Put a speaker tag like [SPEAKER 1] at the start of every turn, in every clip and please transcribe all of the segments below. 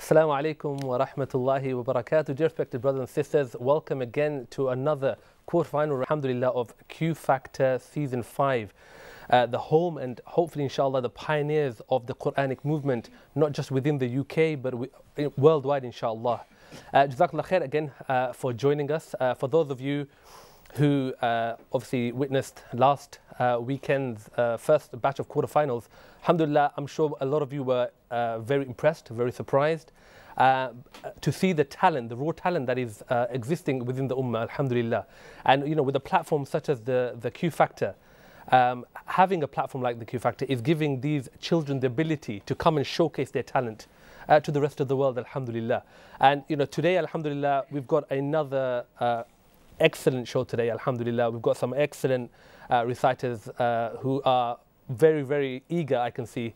[SPEAKER 1] Assalamu alaikum wa rahmatullahi wa barakatuh. Dear respected brothers and sisters, welcome again to another quarterfinal, alhamdulillah, of Q Factor Season 5. The home and hopefully inshallah the pioneers of the Quranic movement, not just within the UK but worldwide inshallah. Jazakallah khair again for joining us. For those of you who obviously witnessed last weekend's first batch of quarterfinals, alhamdulillah, I'm sure a lot of you were very impressed, very surprised to see the talent, the raw talent that is existing within the ummah, alhamdulillah. And you know, with a platform such as the Q Factor, having a platform like the Q Factor is giving these children the ability to come and showcase their talent to the rest of the world, alhamdulillah. And you know, today, alhamdulillah, we've got another excellent show today, alhamdulillah. We've got some excellent reciters who are very, very eager, I can see,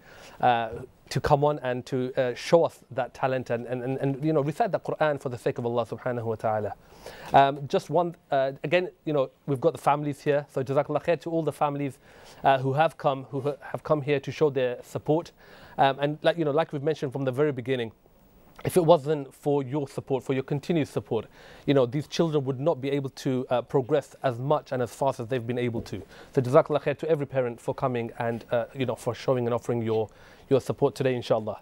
[SPEAKER 1] to come on and to show us that talent and you know, recite the Quran for the sake of Allah subhanahu wa ta'ala. Just one, again, you know, we've got the families here, so jazakallah khair to all the families who have come here to show their support. And like, you know, like we've mentioned from the very beginning, if it wasn't for your support, for your continued support, you know, these children would not be able to progress as much and as fast as they've been able to. So jazakallah khair to every parent for coming and, you know, for showing and offering your support today, inshallah.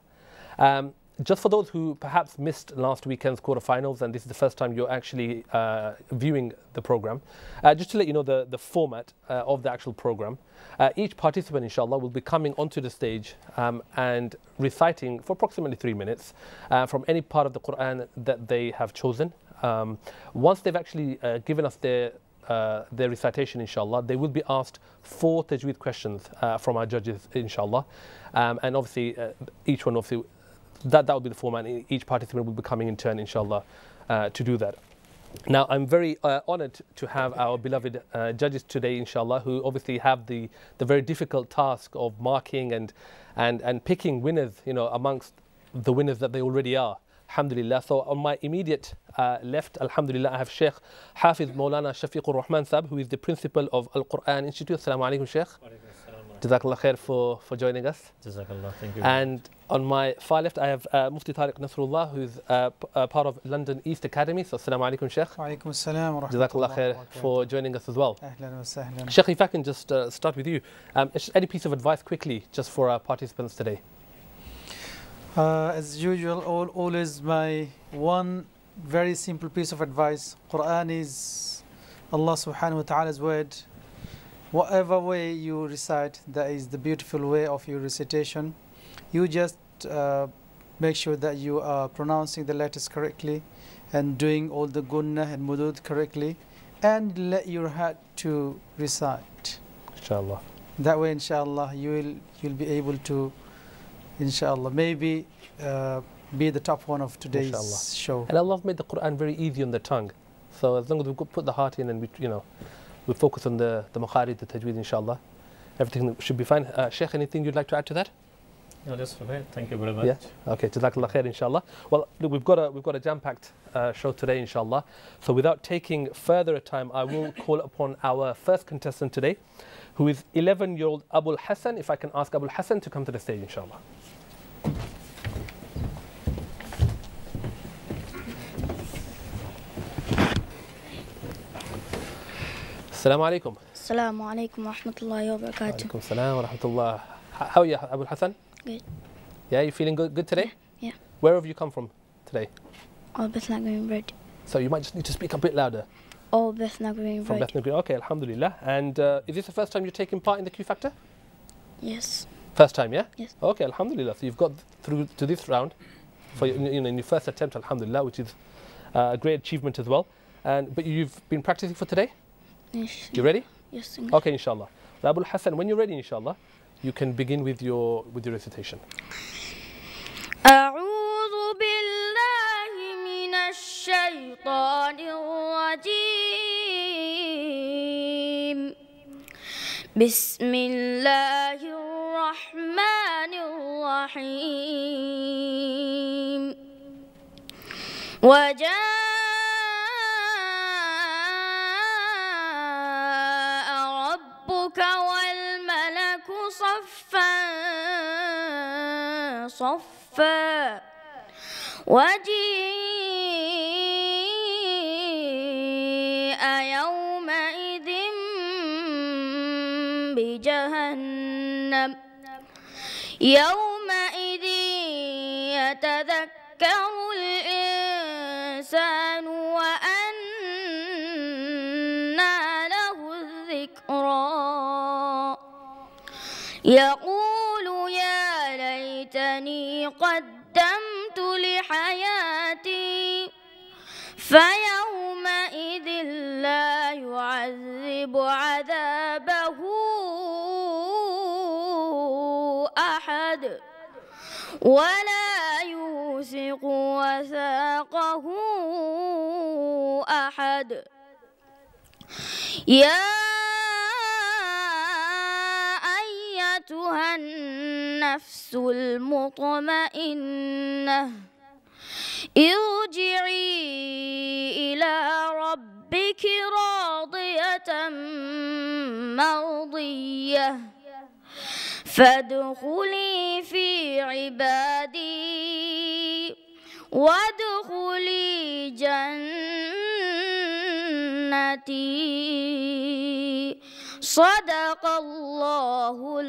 [SPEAKER 1] Just for those who perhaps missed last weekend's quarterfinals and this is the first time you're actually viewing the program, just to let you know the format of the actual program. Each participant, inshallah, will be coming onto the stage and reciting for approximately 3 minutes from any part of the Quran that they have chosen. Once they've actually given us their recitation, inshallah, they will be asked 4 tajweed questions from our judges, inshallah. And obviously, each one, obviously, that will be the format. Each participant will be coming in turn, inshallah, to do that. Now, I'm very honored to have our beloved judges today, inshallah, who obviously have the very difficult task of marking and picking winners, you know, amongst the winners that they already are. Alhamdulillah. So on my immediate left, alhamdulillah, I have Sheikh Hafiz Maulana Shafiqur Rahman Sab, who is the principal of Al Quran Institute. Assalamu alaikum, Sheikh. Jazakallah khair for joining us.
[SPEAKER 2] Jazakallah, thank you.
[SPEAKER 1] And on my far left, I have Mufti Tariq Nasrullah, who's part of London East Academy. So, assalamu alaikum, Sheikh.
[SPEAKER 3] Wa alaikum assalam wa rahmatullahi
[SPEAKER 1] Jazakallah khair for joining us as well.
[SPEAKER 3] Ahlan wa sahlan.
[SPEAKER 1] Sheikh, if I can just start with you, just any piece of advice quickly, just for our participants today.
[SPEAKER 3] As usual, always my one very simple piece of advice. Quran is Allah subhanahu wa ta'ala's word. Whatever way you recite, that is the beautiful way of your recitation. You just make sure that you are pronouncing the letters correctly and doing all the gunnah and mudud correctly, and let your heart to recite.
[SPEAKER 1] Inshallah.
[SPEAKER 3] That way, inshallah, you'll be able to, inshallah, maybe be the top one of today's
[SPEAKER 1] Inshallah.
[SPEAKER 3] show.
[SPEAKER 1] And Allah made the Quran very easy on the tongue. So as long as we put the heart in and we, you know, we focus on the makharij, the tajweed, inshallah, everything should be fine. Sheikh, anything you'd like to add to that?
[SPEAKER 2] No, that's okay. Thank you very much.
[SPEAKER 1] Yeah. Okay. Jazakallah khair, inshallah. Well, look, we've got a jam-packed show today, inshallah. So without taking further time, I will call upon our first contestant today, who is 11-year-old Abul Hassan. If I can ask Abul Hassan to come to the stage, inshallah. Assalamu alaikum.
[SPEAKER 4] Assalamu alaikum wa rahmatullahi wa barakatuh.
[SPEAKER 1] Alaikum salam wa rahmatullah. How are you, Abul Hassan?
[SPEAKER 4] Good.
[SPEAKER 1] Yeah, you feeling good today?
[SPEAKER 4] Yeah.
[SPEAKER 1] Where have you come from today?
[SPEAKER 4] All Bethnal Green Road.
[SPEAKER 1] So you might just need to speak a bit louder.
[SPEAKER 4] All Bethnal Green
[SPEAKER 1] From
[SPEAKER 4] Road.
[SPEAKER 1] Bethnal Green. Okay, alhamdulillah. And is this the first time you're taking part in the Q Factor?
[SPEAKER 4] Yes.
[SPEAKER 1] First time, yeah?
[SPEAKER 4] Yes.
[SPEAKER 1] Okay, alhamdulillah. So you've got through to this round for your, you know, in your first attempt, alhamdulillah, which is a great achievement as well. But you've been practicing for today?
[SPEAKER 4] Yes.
[SPEAKER 1] You ready?
[SPEAKER 4] Yes.
[SPEAKER 1] Okay, inshallah. Abul Hassan, when you're ready, inshallah, you can begin with your recitation.
[SPEAKER 4] أعوذ بالله من الشيطان الرجيم بسم الله الرحمن الرحيم وجاء ربك والملك صفا صفا وجيء يومئذ بجهنم يومئذ يتذكر الإنسان وأنى له الذكرى يقول يا ليتني قدمت لحياتي فيومئذ لا يعذب عذابه أحد ولا يوثق وثاقه أحد يا أيتها النفس المطمئنة ارجعي إلى ربك راضية مرضية فادخلي في عبادي وادخلي جنتي صدق الله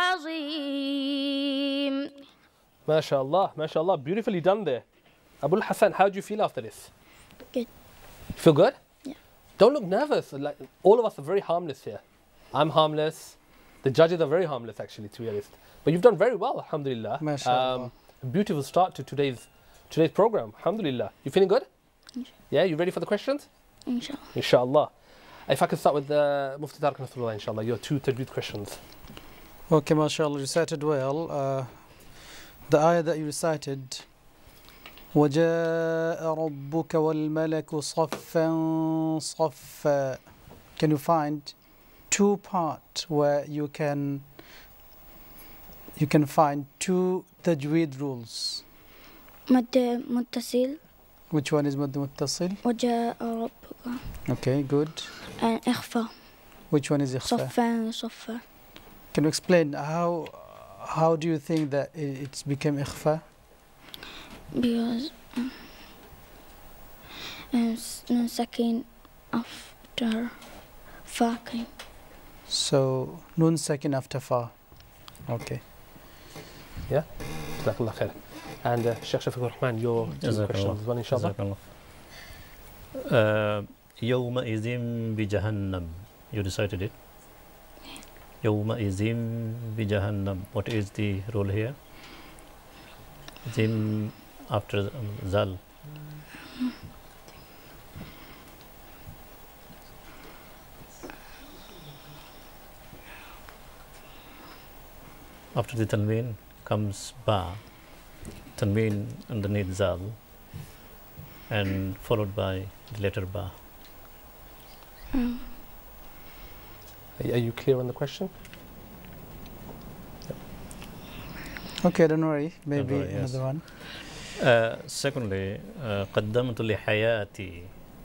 [SPEAKER 4] العظيم.
[SPEAKER 1] ما شاء الله, ما شاء Allah, beautifully done there. Abul Hassan, how do you feel after this?
[SPEAKER 4] Good.
[SPEAKER 1] Feel good?
[SPEAKER 4] Yeah.
[SPEAKER 1] Don't look nervous. Like, all of us are very harmless here. I'm harmless. The judges are very harmless, actually, to be honest. But you've done very well, alhamdulillah.
[SPEAKER 3] MashaAllah.
[SPEAKER 1] A beautiful start to today's program, alhamdulillah. You feeling good? Yeah, you ready for the questions?
[SPEAKER 4] Inshallah.
[SPEAKER 1] Inshallah. If I can start with Mufti Tariq Nasrullah, inshallah, your 2 tajweed questions.
[SPEAKER 3] Okay, mashallah, recited well. The ayah that you recited, وَجَاءَ رَبُّكَ وَالْمَلَكُ صَفًّا صَفًّا. Can you find 2 parts where you can find 2 tajweed rules?
[SPEAKER 4] مد متصل
[SPEAKER 3] Which one is مد متصل?
[SPEAKER 4] وجاء ربك
[SPEAKER 3] Okay, good.
[SPEAKER 4] and إخفاء
[SPEAKER 3] Which one is إخفاء?
[SPEAKER 4] صفا صفا.
[SPEAKER 3] Can you explain how do you think that it's became إخفاء?
[SPEAKER 4] Because second after fa came.
[SPEAKER 3] So nun second after fa. Okay.
[SPEAKER 1] Yeah? Jazakallah khair. And Sheikh Shafiq Rahman, your 2 questions as well, inshallah.
[SPEAKER 2] Yawma'izim bi Jahannam. You recited it. Yawma'izim bi Jahannam. What is the rule here? Zim after Zal. After the Tanween comes Ba. Tanween underneath Zal. And followed by the letter Ba.
[SPEAKER 1] Are you clear on the question?
[SPEAKER 3] Okay, don't worry. Maybe
[SPEAKER 2] Don't worry, yes.
[SPEAKER 3] another one.
[SPEAKER 2] Secondly, قدمت لحياتي.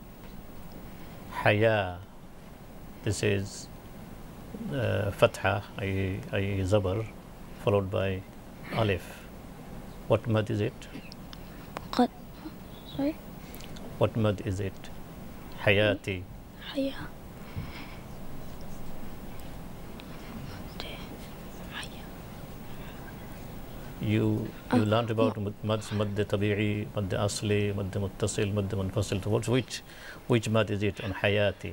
[SPEAKER 2] Haya. This is Fatha, I Zabar, followed by Alif. What mad is it?
[SPEAKER 4] قد sorry
[SPEAKER 2] What mad is it? Hayati.
[SPEAKER 4] حياة
[SPEAKER 2] You learned about mads, mad tabi'i, mad asli, mad muttasil, mad munfasil. Which mad is it on Hayati?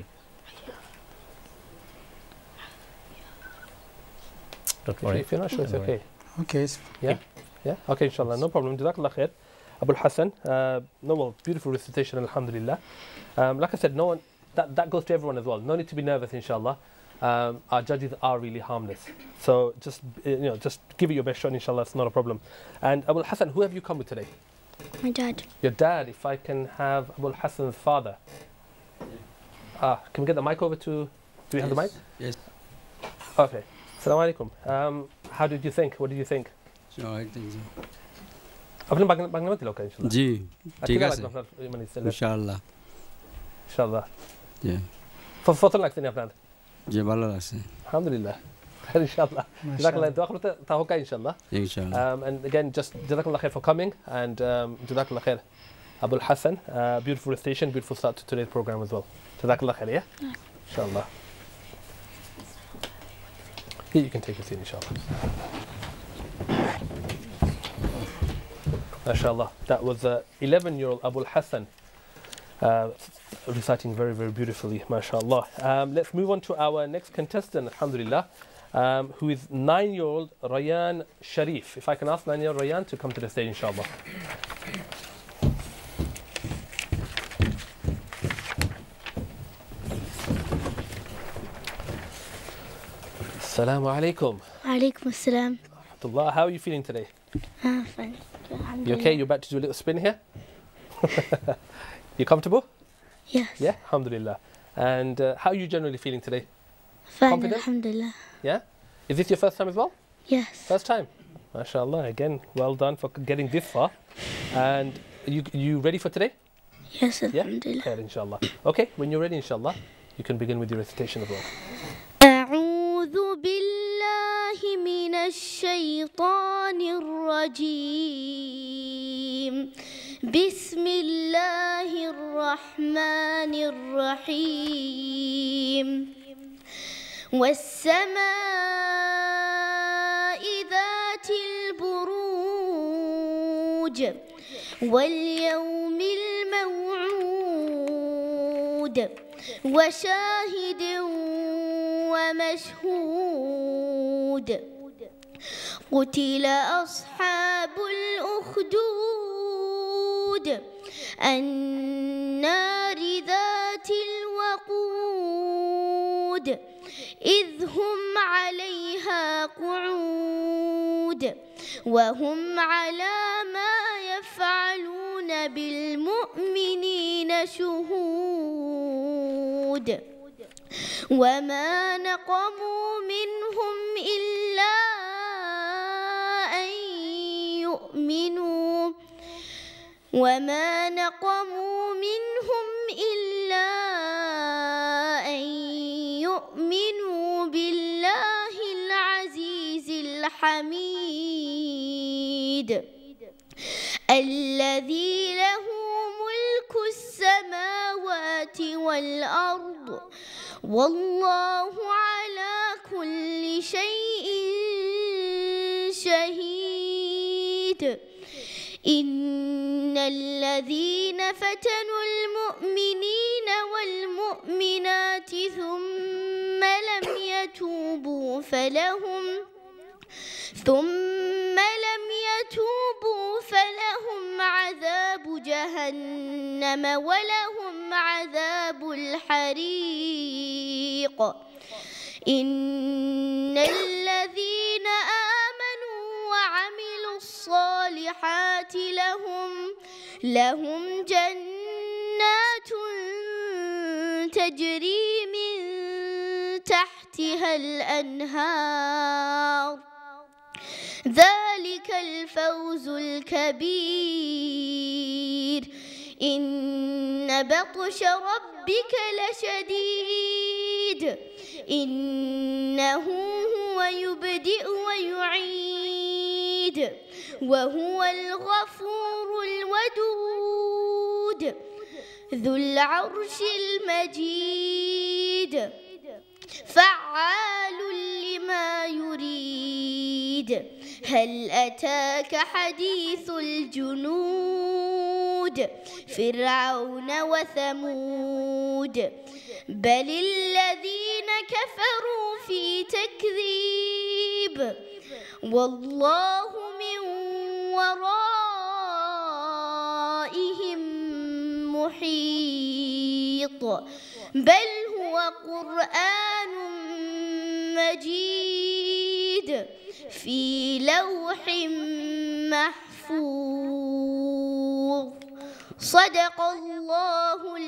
[SPEAKER 2] Don't worry.
[SPEAKER 1] If you're not sure, it's
[SPEAKER 2] Don't worry.
[SPEAKER 1] okay.
[SPEAKER 3] Okay.
[SPEAKER 1] Yeah? Yeah? Okay, inshallah, no problem. Jazakallah khair. Abul Hassan, beautiful recitation, alhamdulillah. Like I said, no one, that goes to everyone as well. No need to be nervous, inshallah. Our judges are really harmless. So just give it your best shot, inshallah, it's not a problem. And Abul Hassan, who have you come with today?
[SPEAKER 4] my dad.
[SPEAKER 1] Your dad. If I can have Abul Hassan's father. Can we get the mic over to, do we have the mic?
[SPEAKER 5] Yes.
[SPEAKER 1] Okay. Assalamu alaikum. How did you think? What did you think?
[SPEAKER 5] So I think so.
[SPEAKER 1] आपने बांग्ला में तिलाओ इंशाल्लाह
[SPEAKER 5] जी ठीक है इंशाल्लाह
[SPEAKER 1] इंशाल्लाह
[SPEAKER 5] जी
[SPEAKER 1] फतल লাগছে নি আপনার
[SPEAKER 5] जी ভালো লাগছে
[SPEAKER 1] আলহামদুলিল্লাহ inshallah. Jazakallah. Dua akhir tahuka inshallah.
[SPEAKER 5] Inshallah.
[SPEAKER 1] And again, just jazakallah khair for coming, and jazakallah khair, Abul Hassan. Beautiful recitation, beautiful start to today's program as well. Jazakallah khair, yeah? Inshallah. Here you can take a seat, inshallah. MashaAllah. That was 11-year-old Abul Hassan reciting very, very beautifully, MashaAllah. Let's move on to our next contestant, alhamdulillah, who is 9-year-old Rayan Sharif. If I can ask 9-year-old Rayan to come to the stage, inshallah. Assalamu alaikum.
[SPEAKER 4] Alaikum assalam.
[SPEAKER 1] Alhamdulillah. How are you feeling today?
[SPEAKER 4] Fine.
[SPEAKER 1] You okay? You're about to do a little spin here? You comfortable?
[SPEAKER 4] Yes.
[SPEAKER 1] Yeah, alhamdulillah. And how are you generally feeling today?
[SPEAKER 4] Fine,
[SPEAKER 1] Confident?
[SPEAKER 4] alhamdulillah.
[SPEAKER 1] Yeah? Is this your first time as well?
[SPEAKER 4] Yes.
[SPEAKER 1] First time? MashaAllah. Again, well done for getting this far. And you ready for today?
[SPEAKER 4] Yes,
[SPEAKER 1] Yeah?
[SPEAKER 4] alhamdulillah.
[SPEAKER 1] Khair, inshallah. Okay, when you're ready, inshallah, you can begin with your recitation as well.
[SPEAKER 4] أعوذ بالله من الشيطان الرجيم بسم الله الرحمن الرحيم والسماء ذات البروج واليوم الموعود وشاهد ومشهود قتل أصحاب الأخدود النار ذات الوقود إذ هم عليها قعود وهم على ما يفعلون بالمؤمنين شهود وما نقموا منهم إلا أن يؤمنوا بالله العزيز الحميد الذي له ملك السماوات والأرض والله على كل شيء شهيد إن الذين فتنوا المؤمنين والمؤمنات ثم لم يتوبوا فلهم عذاب جهنم ولهم عذاب الحريق إن الذين آمنوا وعملوا الصالحات لهم جنات تجري من تحتها الأنهار ذلك الفوز الكبير إن بطش ربك لشديد إنه هو يبدئ ويعيد وهو الغفور الودود ذو العرش المجيد فعال لما يريد هل أتاك حديث الجنود فرعون وثمود بل الذين كفروا في تكذيب والله من ورائهم محيط بل هو قرآن مجيد في لوح محفوظ صدق الله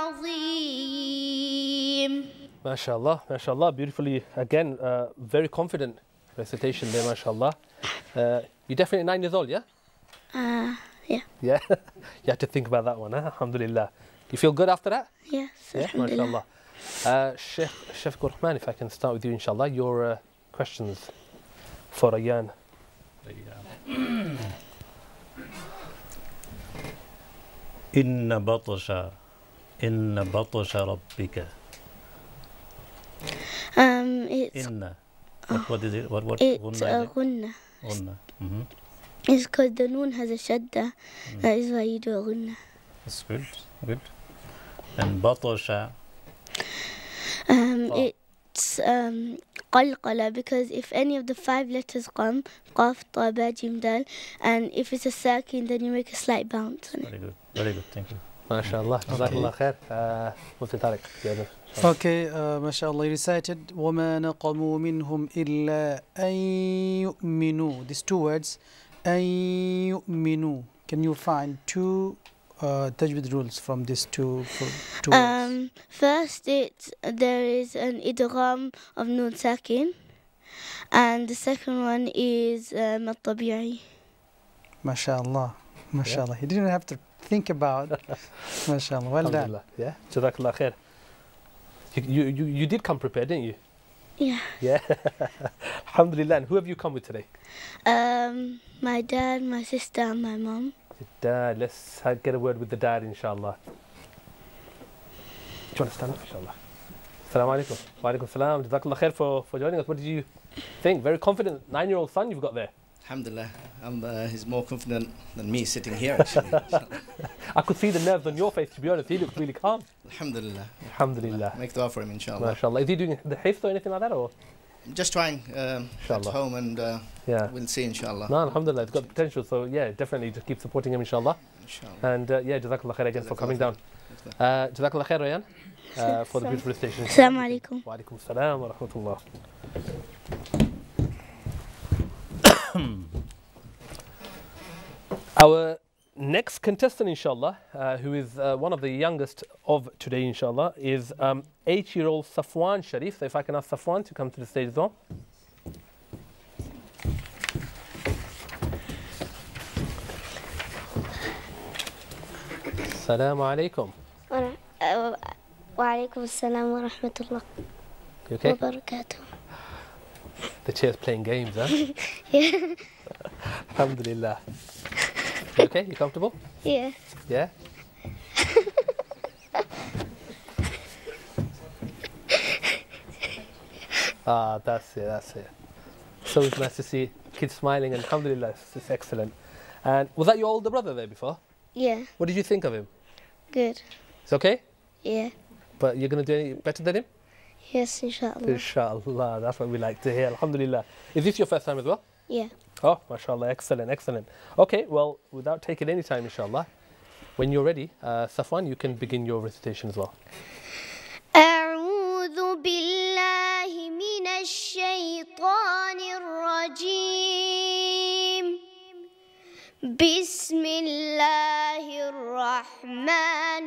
[SPEAKER 4] العظيم.
[SPEAKER 1] MashaAllah, MashaAllah, beautifully, again, very confident recitation there, MashaAllah. You're definitely 9 years old, yeah?
[SPEAKER 4] Yeah.
[SPEAKER 1] Yeah, you had to think about that one, huh? Alhamdulillah. You feel good after that?
[SPEAKER 4] Yes,
[SPEAKER 1] Yeah,
[SPEAKER 4] alhamdulillah.
[SPEAKER 1] MashaAllah. Sheikh Rahman, if I can start with you, inshallah. You're questions for Ayaan.
[SPEAKER 2] Inna batasha rabbika.
[SPEAKER 4] It's
[SPEAKER 2] Inna. What is it? What
[SPEAKER 4] it's
[SPEAKER 2] gunna is
[SPEAKER 4] a
[SPEAKER 2] it?
[SPEAKER 4] gunna.
[SPEAKER 2] Gunna. Mhm.
[SPEAKER 4] It's because the noon has a shadda. That is why you do a gunna.
[SPEAKER 2] That's good. Good. And batasha.
[SPEAKER 4] It's qalqala because if any of the 5 letters come, qaf, ta, ba, jim, dal, and if it's a sakin, then you make a slight bounce on it.
[SPEAKER 2] Very good. Very good. Thank you.
[SPEAKER 1] MashaAllah. Jazakallah khair. Mufti Tariq.
[SPEAKER 3] Okay, mashallah, you recited وَمَا نَقَمُوا مِنْهُمْ إِلَّا أَن يُؤْمِنُوا. These 2 words, أَن يُؤْمِنُوا. Can you find 2 tajweed rules from these two words?
[SPEAKER 4] First, there is an idgham of noon sakin, and the second one is at-tabi'i.
[SPEAKER 3] MashaAllah. MashaAllah. He didn't have to think about. MashaAllah. Well done.
[SPEAKER 1] Yeah. Jazakallah khair. You did come prepared, didn't you?
[SPEAKER 4] Yeah.
[SPEAKER 1] Yeah. Alhamdulillah. And who have you come with today?
[SPEAKER 4] My dad, my sister, and my mom.
[SPEAKER 1] Dad. Let's get a word with the dad, inshallah. Do you want to stand up, inshallah? Assalamu alaikum. Wa alaikum salam. Jazakallah khair for joining us. What did you think? Very confident 9-year-old son you've got there.
[SPEAKER 6] Alhamdulillah, he's more confident than me sitting here actually.
[SPEAKER 1] I could see the nerves on your face, to be honest. He looked really calm.
[SPEAKER 6] Alhamdulillah.
[SPEAKER 1] Alhamdulillah.
[SPEAKER 6] Make dua for him, inshallah.
[SPEAKER 1] MashaAllah. Is he doing the hifz or anything like that? Or?
[SPEAKER 6] I'm just trying at home, and
[SPEAKER 1] yeah.
[SPEAKER 6] we'll see, inshallah.
[SPEAKER 1] No, alhamdulillah, it's got potential. So yeah, definitely just keep supporting him, inshallah.
[SPEAKER 6] Inshallah.
[SPEAKER 1] And yeah, jazakallah khair again for coming down. Jazakallah khair, Ayaan, for the beautiful recitation.
[SPEAKER 4] Assalamu alaikum.
[SPEAKER 1] Wa alaikum salam wa rahmatullah. Our next contestant, inshallah, who is one of the youngest of today, inshallah, is 8-year-old Safwan Sharif. So if I can ask Safwan to come to the stage as well. Assalamu alaikum.
[SPEAKER 4] Wa alaikum assalam wa rahmatullah.
[SPEAKER 1] You okay?
[SPEAKER 4] Wa barakatuh.
[SPEAKER 1] The chair's playing games, huh?
[SPEAKER 4] Yeah.
[SPEAKER 1] Alhamdulillah. You okay? You comfortable?
[SPEAKER 4] Yeah.
[SPEAKER 1] Yeah? That's it. So it's nice to see kids smiling, and alhamdulillah, it's excellent. And was that your older brother there before?
[SPEAKER 4] Yeah.
[SPEAKER 1] What did you think of him?
[SPEAKER 4] Good.
[SPEAKER 1] It's okay?
[SPEAKER 4] Yeah.
[SPEAKER 1] But you're going to do any better than him?
[SPEAKER 4] Yes, inshallah.
[SPEAKER 1] Inshallah, that's what we like to hear, alhamdulillah. Is this your first time as well?
[SPEAKER 4] Yeah.
[SPEAKER 1] Oh, mashallah, excellent, excellent. Okay, well, without taking any time, inshallah, when you're ready, Safwan, you can begin your recitation as well.
[SPEAKER 4] أعوذ بالله من الشيطان الرجيم بسم الله الرحمن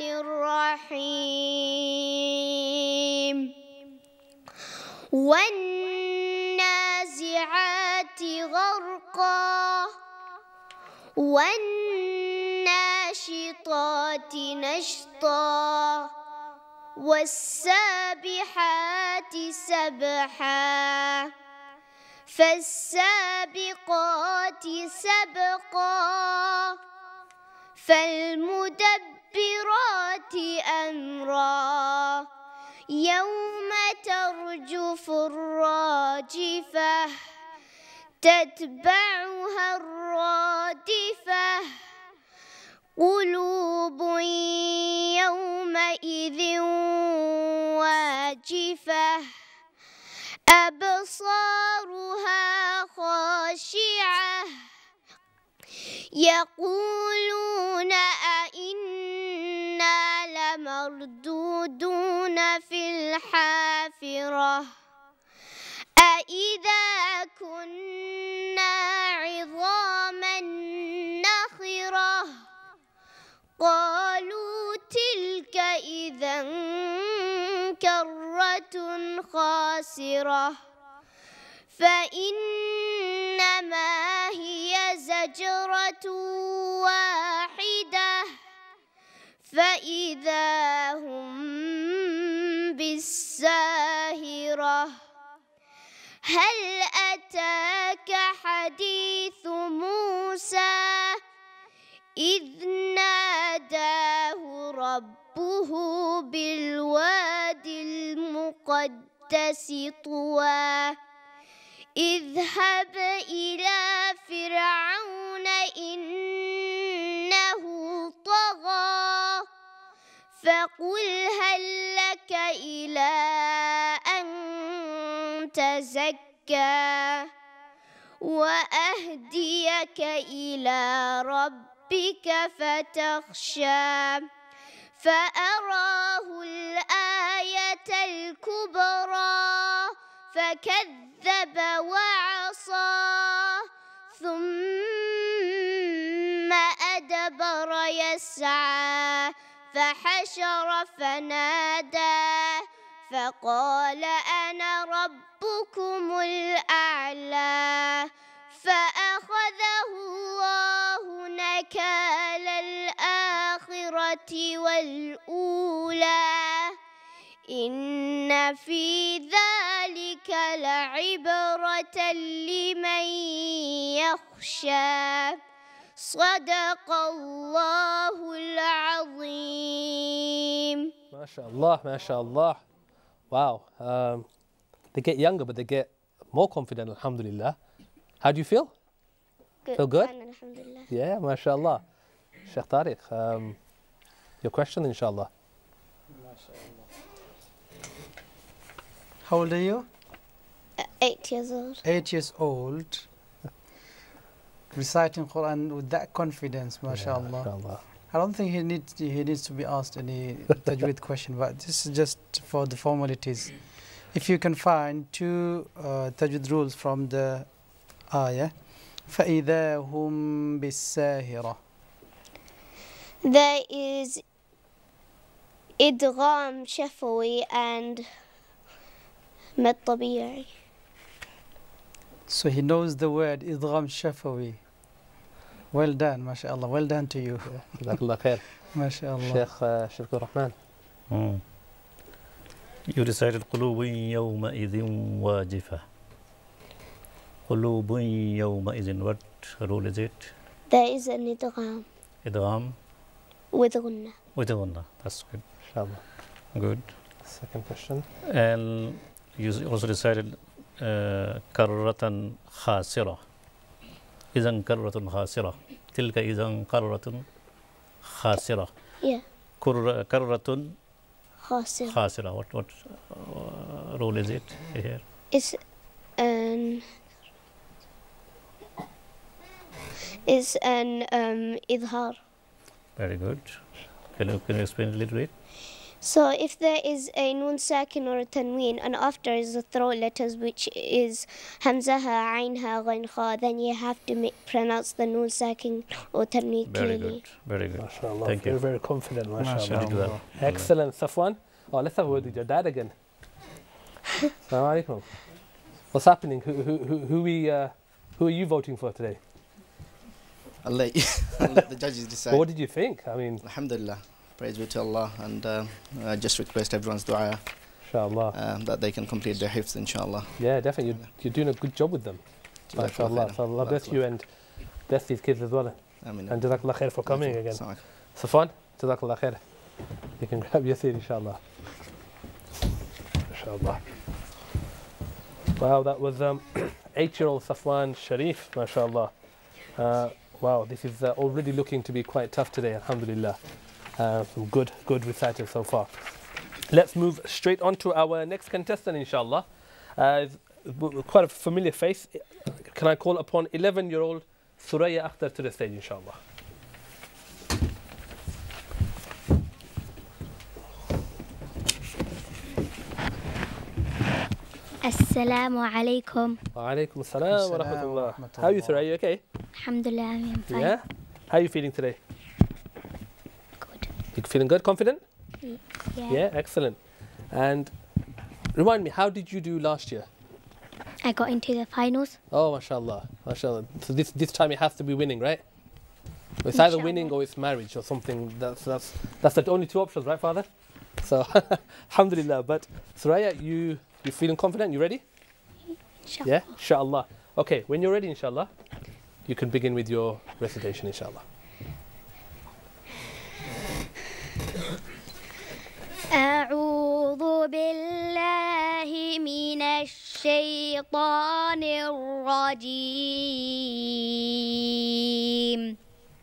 [SPEAKER 4] الرحيم والنازعات غرقا والناشطات نشطا والسابحات سبحا فالسابقات سبقا فالمدبرات أمرا يوم ترجف الراجفة تتبعها الرادفة قلوب يومئذ واجفة أبصارها خاشعة يقولون أئنا لمردودون في الحافرة أإذا كنا عظاما نخرة قالوا تلك إذا كرة خاسرة فإنما هي زجرة واحدة فإذا هم بالساهرة هل أتاك حديث موسى إذ ناداه ربه بالوادي المقدس طوى اذهب إلى فرعون إنه طغى فقل هل لك إلى أن تزكى وأهديك إلى ربك فتخشى فأراه الآية الكبرى فكذب وعصى ثم أدبر يسعى فحشر فنادى فقال أنا ربكم الأعلى فأخذه الله نكال الآخرة والأولى إن في ذلك لعبرة لمن يخشى صدق الله العظيم.
[SPEAKER 1] ما شاء الله, ما شاء الله. Wow. They get younger, but they get more confident, alhamdulillah. How do you feel?
[SPEAKER 4] Good.
[SPEAKER 1] Feel good?
[SPEAKER 4] Alhamdulillah.
[SPEAKER 1] Yeah, ma sha Allah. Sheikh Tariq, your question, inshallah.
[SPEAKER 3] How old are you?
[SPEAKER 4] 8 years old.
[SPEAKER 3] 8 years old. Reciting Quran with that confidence, mashallah.
[SPEAKER 1] Yeah, mashallah.
[SPEAKER 3] I don't think he needs to be asked any tajweed question, but this is just for the formalities. If you can find 2 tajweed rules from the ayah, فَإِذَا هُمْ بِالسَّاهِرَةِ.
[SPEAKER 4] There is idgham shafawi and mad tabi'i.
[SPEAKER 3] So he knows the word idgham shafawi. Well done, mashallah. Well done to you.
[SPEAKER 1] Jazakallah khair.
[SPEAKER 3] Mashallah.
[SPEAKER 1] Sheikh Shirkur Rahman.
[SPEAKER 2] You recited قلوب يومئذ واجفة. قلوب يومئذ. What rule is it?
[SPEAKER 4] There is an idgham
[SPEAKER 2] Idgham
[SPEAKER 4] with gunna.
[SPEAKER 2] with a gunna. That's good.
[SPEAKER 1] Inshallah.
[SPEAKER 2] Good.
[SPEAKER 1] Second question.
[SPEAKER 2] And you also recited كرة خاسرة. إذن كرة خاسرة. تلك إذن كرة خاسرة.
[SPEAKER 4] Yeah.
[SPEAKER 2] كرة
[SPEAKER 4] Khasir.
[SPEAKER 2] خاسرة. What rule is it here?
[SPEAKER 4] It's an idhar.
[SPEAKER 2] Very good. Can you explain a little bit?
[SPEAKER 4] So if there is a nun sakin or a tanween and after is the throat letters which is hamzaha, ainha, ghain kha, then you have to pronounce the nun sakin or tanween
[SPEAKER 2] Very
[SPEAKER 4] clearly.
[SPEAKER 2] good. Very good.
[SPEAKER 1] MashaAllah.
[SPEAKER 2] Thank
[SPEAKER 1] very,
[SPEAKER 2] you.
[SPEAKER 1] very confident, mashallah.
[SPEAKER 3] Mashallah.
[SPEAKER 2] Very well.
[SPEAKER 1] Excellent. Safwan. Oh, let's have a word with your dad again. Assalamu alaikum. What's happening? Who are you voting for today?
[SPEAKER 6] I'll let the judges decide.
[SPEAKER 1] Well, what did you think? I mean,
[SPEAKER 6] Alhamdulillah. Praise be to Allah. And I just request everyone's dua
[SPEAKER 1] inshallah.
[SPEAKER 6] that they can complete their hifz, inshallah.
[SPEAKER 1] Yeah, definitely. You're doing a good job with them. MashaAllah. So Allah bless you and bless these kids as well.
[SPEAKER 6] Ameen.
[SPEAKER 1] And Jazakallah khair for coming again.
[SPEAKER 6] Assalamu
[SPEAKER 1] Safwan, Jazakallah khair. You can grab your seat, inshallah. MashaAllah. Wow, that was 8-year-old Safwan Sharif, MashaAllah. Wow, this is already looking to be quite tough today, alhamdulillah. Some good recitals so far. Let's move straight on to our next contestant, inshallah. Quite a familiar face. Can I call upon 11-year-old Suraya Akhtar to the stage, inshallah.
[SPEAKER 7] Assalamu alaikum.
[SPEAKER 1] Wa alaikum assalam wa rahmatullah. How are you, Suraya? You okay?
[SPEAKER 7] Alhamdulillah, I'm fine.
[SPEAKER 1] Yeah? How are you feeling today?
[SPEAKER 7] Good.
[SPEAKER 1] You feeling good, confident?
[SPEAKER 7] Yeah.
[SPEAKER 1] Yeah, excellent. And remind me, how did you do last year?
[SPEAKER 7] I got into the finals.
[SPEAKER 1] Oh, mashallah, mashallah. So this time it has to be winning, right? It's either winning or it's marriage or something. That's the only 2 options, right, Father? So, alhamdulillah. But Suraya, you feeling confident? You ready? Yeah, inshallah. Okay, when you're ready, inshallah, you can begin with your recitation, inshallah.
[SPEAKER 7] أعوذ بالله من الشيطان الرجيم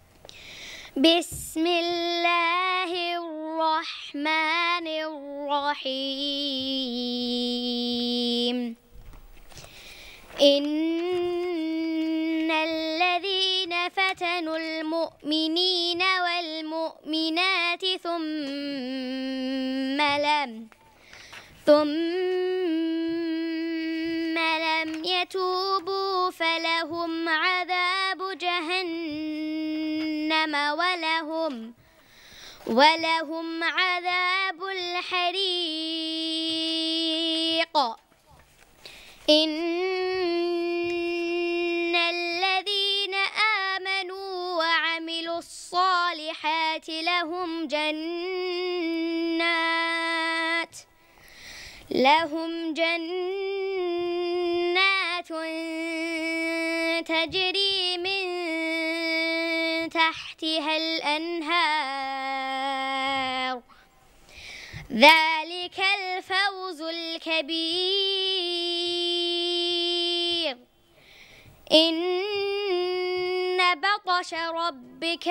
[SPEAKER 7] بسم الله الرحمن الرحيم إن الذين فتنوا المؤمنين والمؤمنات ثم لم يتوبوا فلهم عذاب جهنم ولهم عذاب الحريق إن الذين آمنوا وعملوا الصالحات لهم جنات تجري من تحتها الأنهار ذلك الفوز الكبير إن بطش ربك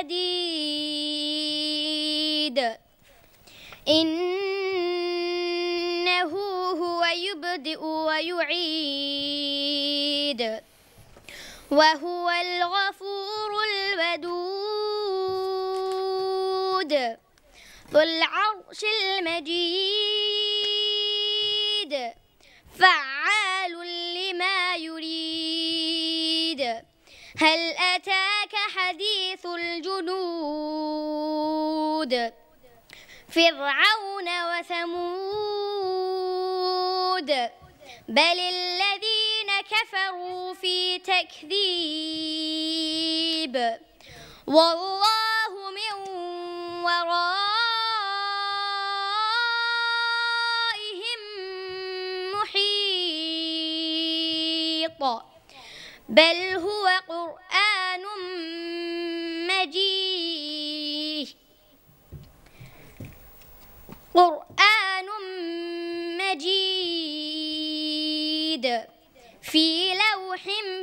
[SPEAKER 7] لشديد إنه هو يبدئ ويعيد وهو الغفور الودود ذو العرش المجيد فعال لما يريد هل أتاك حديث الجنود فرعون وثمود بل الذين كفروا في تكذيب والله من ورائهم محيط بل هو قرآن مجيد في لوح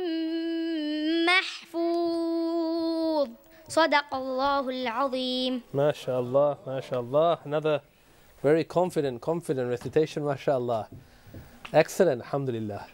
[SPEAKER 7] محفوظ صدق الله العظيم.
[SPEAKER 1] ما شاء الله, ما شاء الله. Another very confident recitation, ما شاء الله. Excellent, alhamdulillah.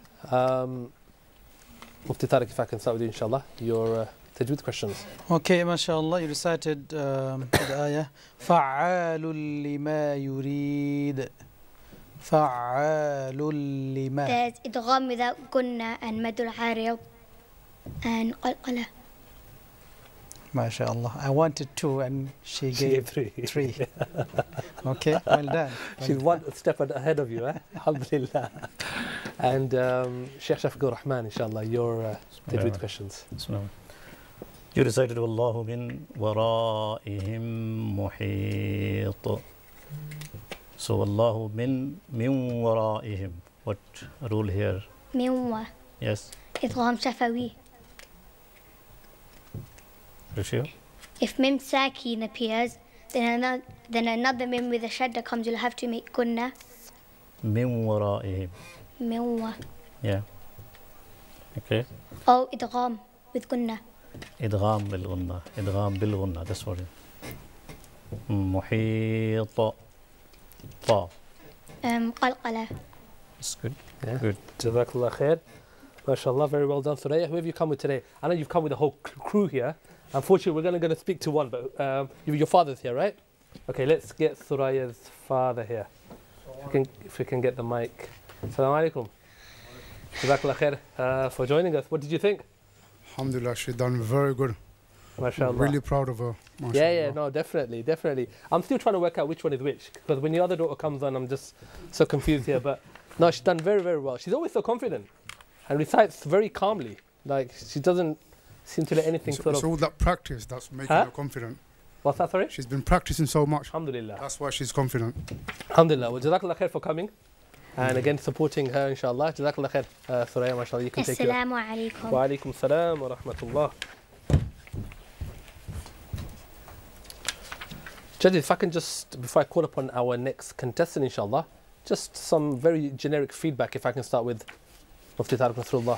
[SPEAKER 1] Mufti Tariq, if I can start with you, inshallah, your tajweed questions.
[SPEAKER 3] Okay, mashallah, you recited the ayah فَعَّالٌ لِمَا يُرِيد فَعَّالٌ لِمَا.
[SPEAKER 7] There's idgham without gunna and madul arid and qalqala.
[SPEAKER 3] MashaAllah. I wanted 2 and she gave 3. Okay, well done.
[SPEAKER 1] She's one step ahead of you, alhamdulillah. And Sheikh Shafiqur Rahman, inshallah, your tajweed questions.
[SPEAKER 2] You recited Wallahu min waraihim muhit. So Wallahu min waraihim. What rule here?
[SPEAKER 7] Minwa.
[SPEAKER 2] Yes.
[SPEAKER 7] Idgham shafawi.
[SPEAKER 2] Rishio?
[SPEAKER 7] If mim sakin appears, then another mim with a shadda comes, you'll have to make gunna.
[SPEAKER 2] Min waraihim.
[SPEAKER 7] Minwa.
[SPEAKER 2] Yeah. Okay.
[SPEAKER 7] Or idgham with gunna.
[SPEAKER 2] Idgham bil gunna. Idgham bil gunna. That's what it is. Muhit. Ta.
[SPEAKER 7] Qalqala.
[SPEAKER 2] That's good.
[SPEAKER 1] Yeah.
[SPEAKER 2] Good.
[SPEAKER 1] Jazakallah khair. MashaAllah, very well done today. Who have you come with today? I know you've come with the whole crew here. Unfortunately, we're going to speak to one, but your father's here, right? Okay, let's get Thuraya's father here. If we can get the mic. Assalamu alaikum. Jazakallah khair for joining us. What did you think?
[SPEAKER 8] Alhamdulillah, she's done very good.
[SPEAKER 1] MashaAllah.
[SPEAKER 8] Really proud of her.
[SPEAKER 1] Yeah, no, definitely. I'm still trying to work out which one is which, because when your other daughter comes on, I'm just so confused here. But no, she's done very, very well. She's always so confident and recites very calmly. Like, she doesn't seem to let anything sort of...
[SPEAKER 8] It's all that practice that's making her confident.
[SPEAKER 1] What's that, sorry?
[SPEAKER 8] She's been practicing so much.
[SPEAKER 1] Alhamdulillah.
[SPEAKER 8] That's why she's confident.
[SPEAKER 1] Alhamdulillah. Well, Jazakallah khair for coming. And again, supporting her, inshallah. Jazakallah khair. Thuraya, mashallah, you can take it.
[SPEAKER 7] Assalamu alaikum.
[SPEAKER 1] Wa alaikum salam wa rahmatullah. Judges, if I can just, before I call upon our next contestant, inshallah, just some very generic feedback, if I can start with Mufti Tariq Nasrullah.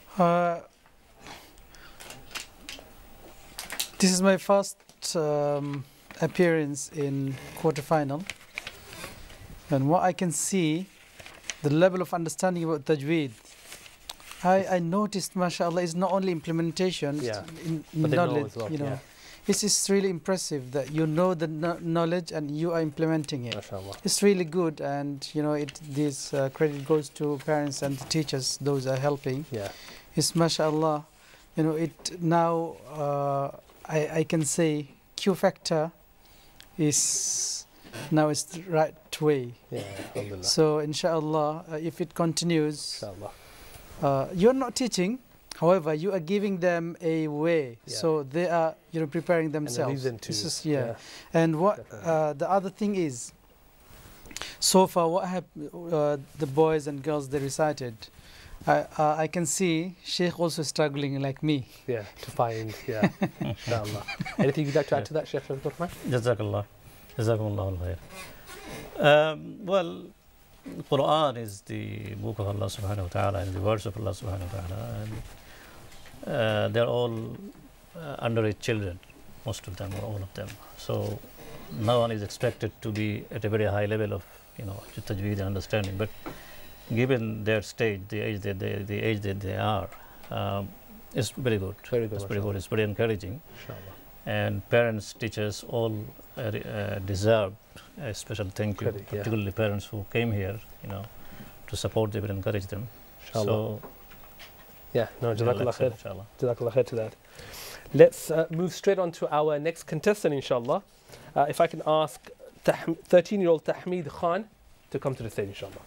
[SPEAKER 3] This is my first appearance in quarterfinal, and what I can see, the level of understanding about tajweed, I noticed, mashallah, is not only implementation, in knowledge, well, you know. Yeah. It's really impressive that you know the knowledge and you are implementing it.
[SPEAKER 1] Mashallah.
[SPEAKER 3] It's really good, and you know, this credit goes to parents and the teachers; those are helping.
[SPEAKER 1] Yeah,
[SPEAKER 3] it's mashallah. You know, it now. I can say Q factor is now it's the right way.
[SPEAKER 1] Yeah, alhamdulillah.
[SPEAKER 3] So inshallah, if it continues, inshallah. You're not teaching. However, you are giving them a way, so they are, you know, preparing themselves.
[SPEAKER 1] And a reason to,
[SPEAKER 3] yeah. And what the other thing is, so far, what have the boys and girls they recited? I can see Sheikh also struggling like me.
[SPEAKER 1] Yeah, to find. Yeah. Inshallah. Anything you'd like to add to that, Sheikh Abdurrahman?
[SPEAKER 2] Jazakallah. Jazakumullah khair. Well, Quran is the book of Allah subhanahu wa ta'ala and the words of Allah subhanahu wa ta'ala, and they're all underage children, most of them or all of them. So no one is expected to be at a very high level of, you know, tajweed and understanding. But given their stage, the age that they are, it's very good.
[SPEAKER 1] Very good.
[SPEAKER 2] It's very good. It's very encouraging.
[SPEAKER 1] Inshallah.
[SPEAKER 2] And parents, teachers, all deserve a special thank you, particularly parents who came here, you know, to support them and encourage them.
[SPEAKER 1] Inshallah.
[SPEAKER 2] So,
[SPEAKER 1] yeah, no, Jazakallah khair. Jazakallah khair to that. Let's move straight on to our next contestant, inshallah. If I can ask 13-year-old Tahmeed Khan to come to the stage, inshallah.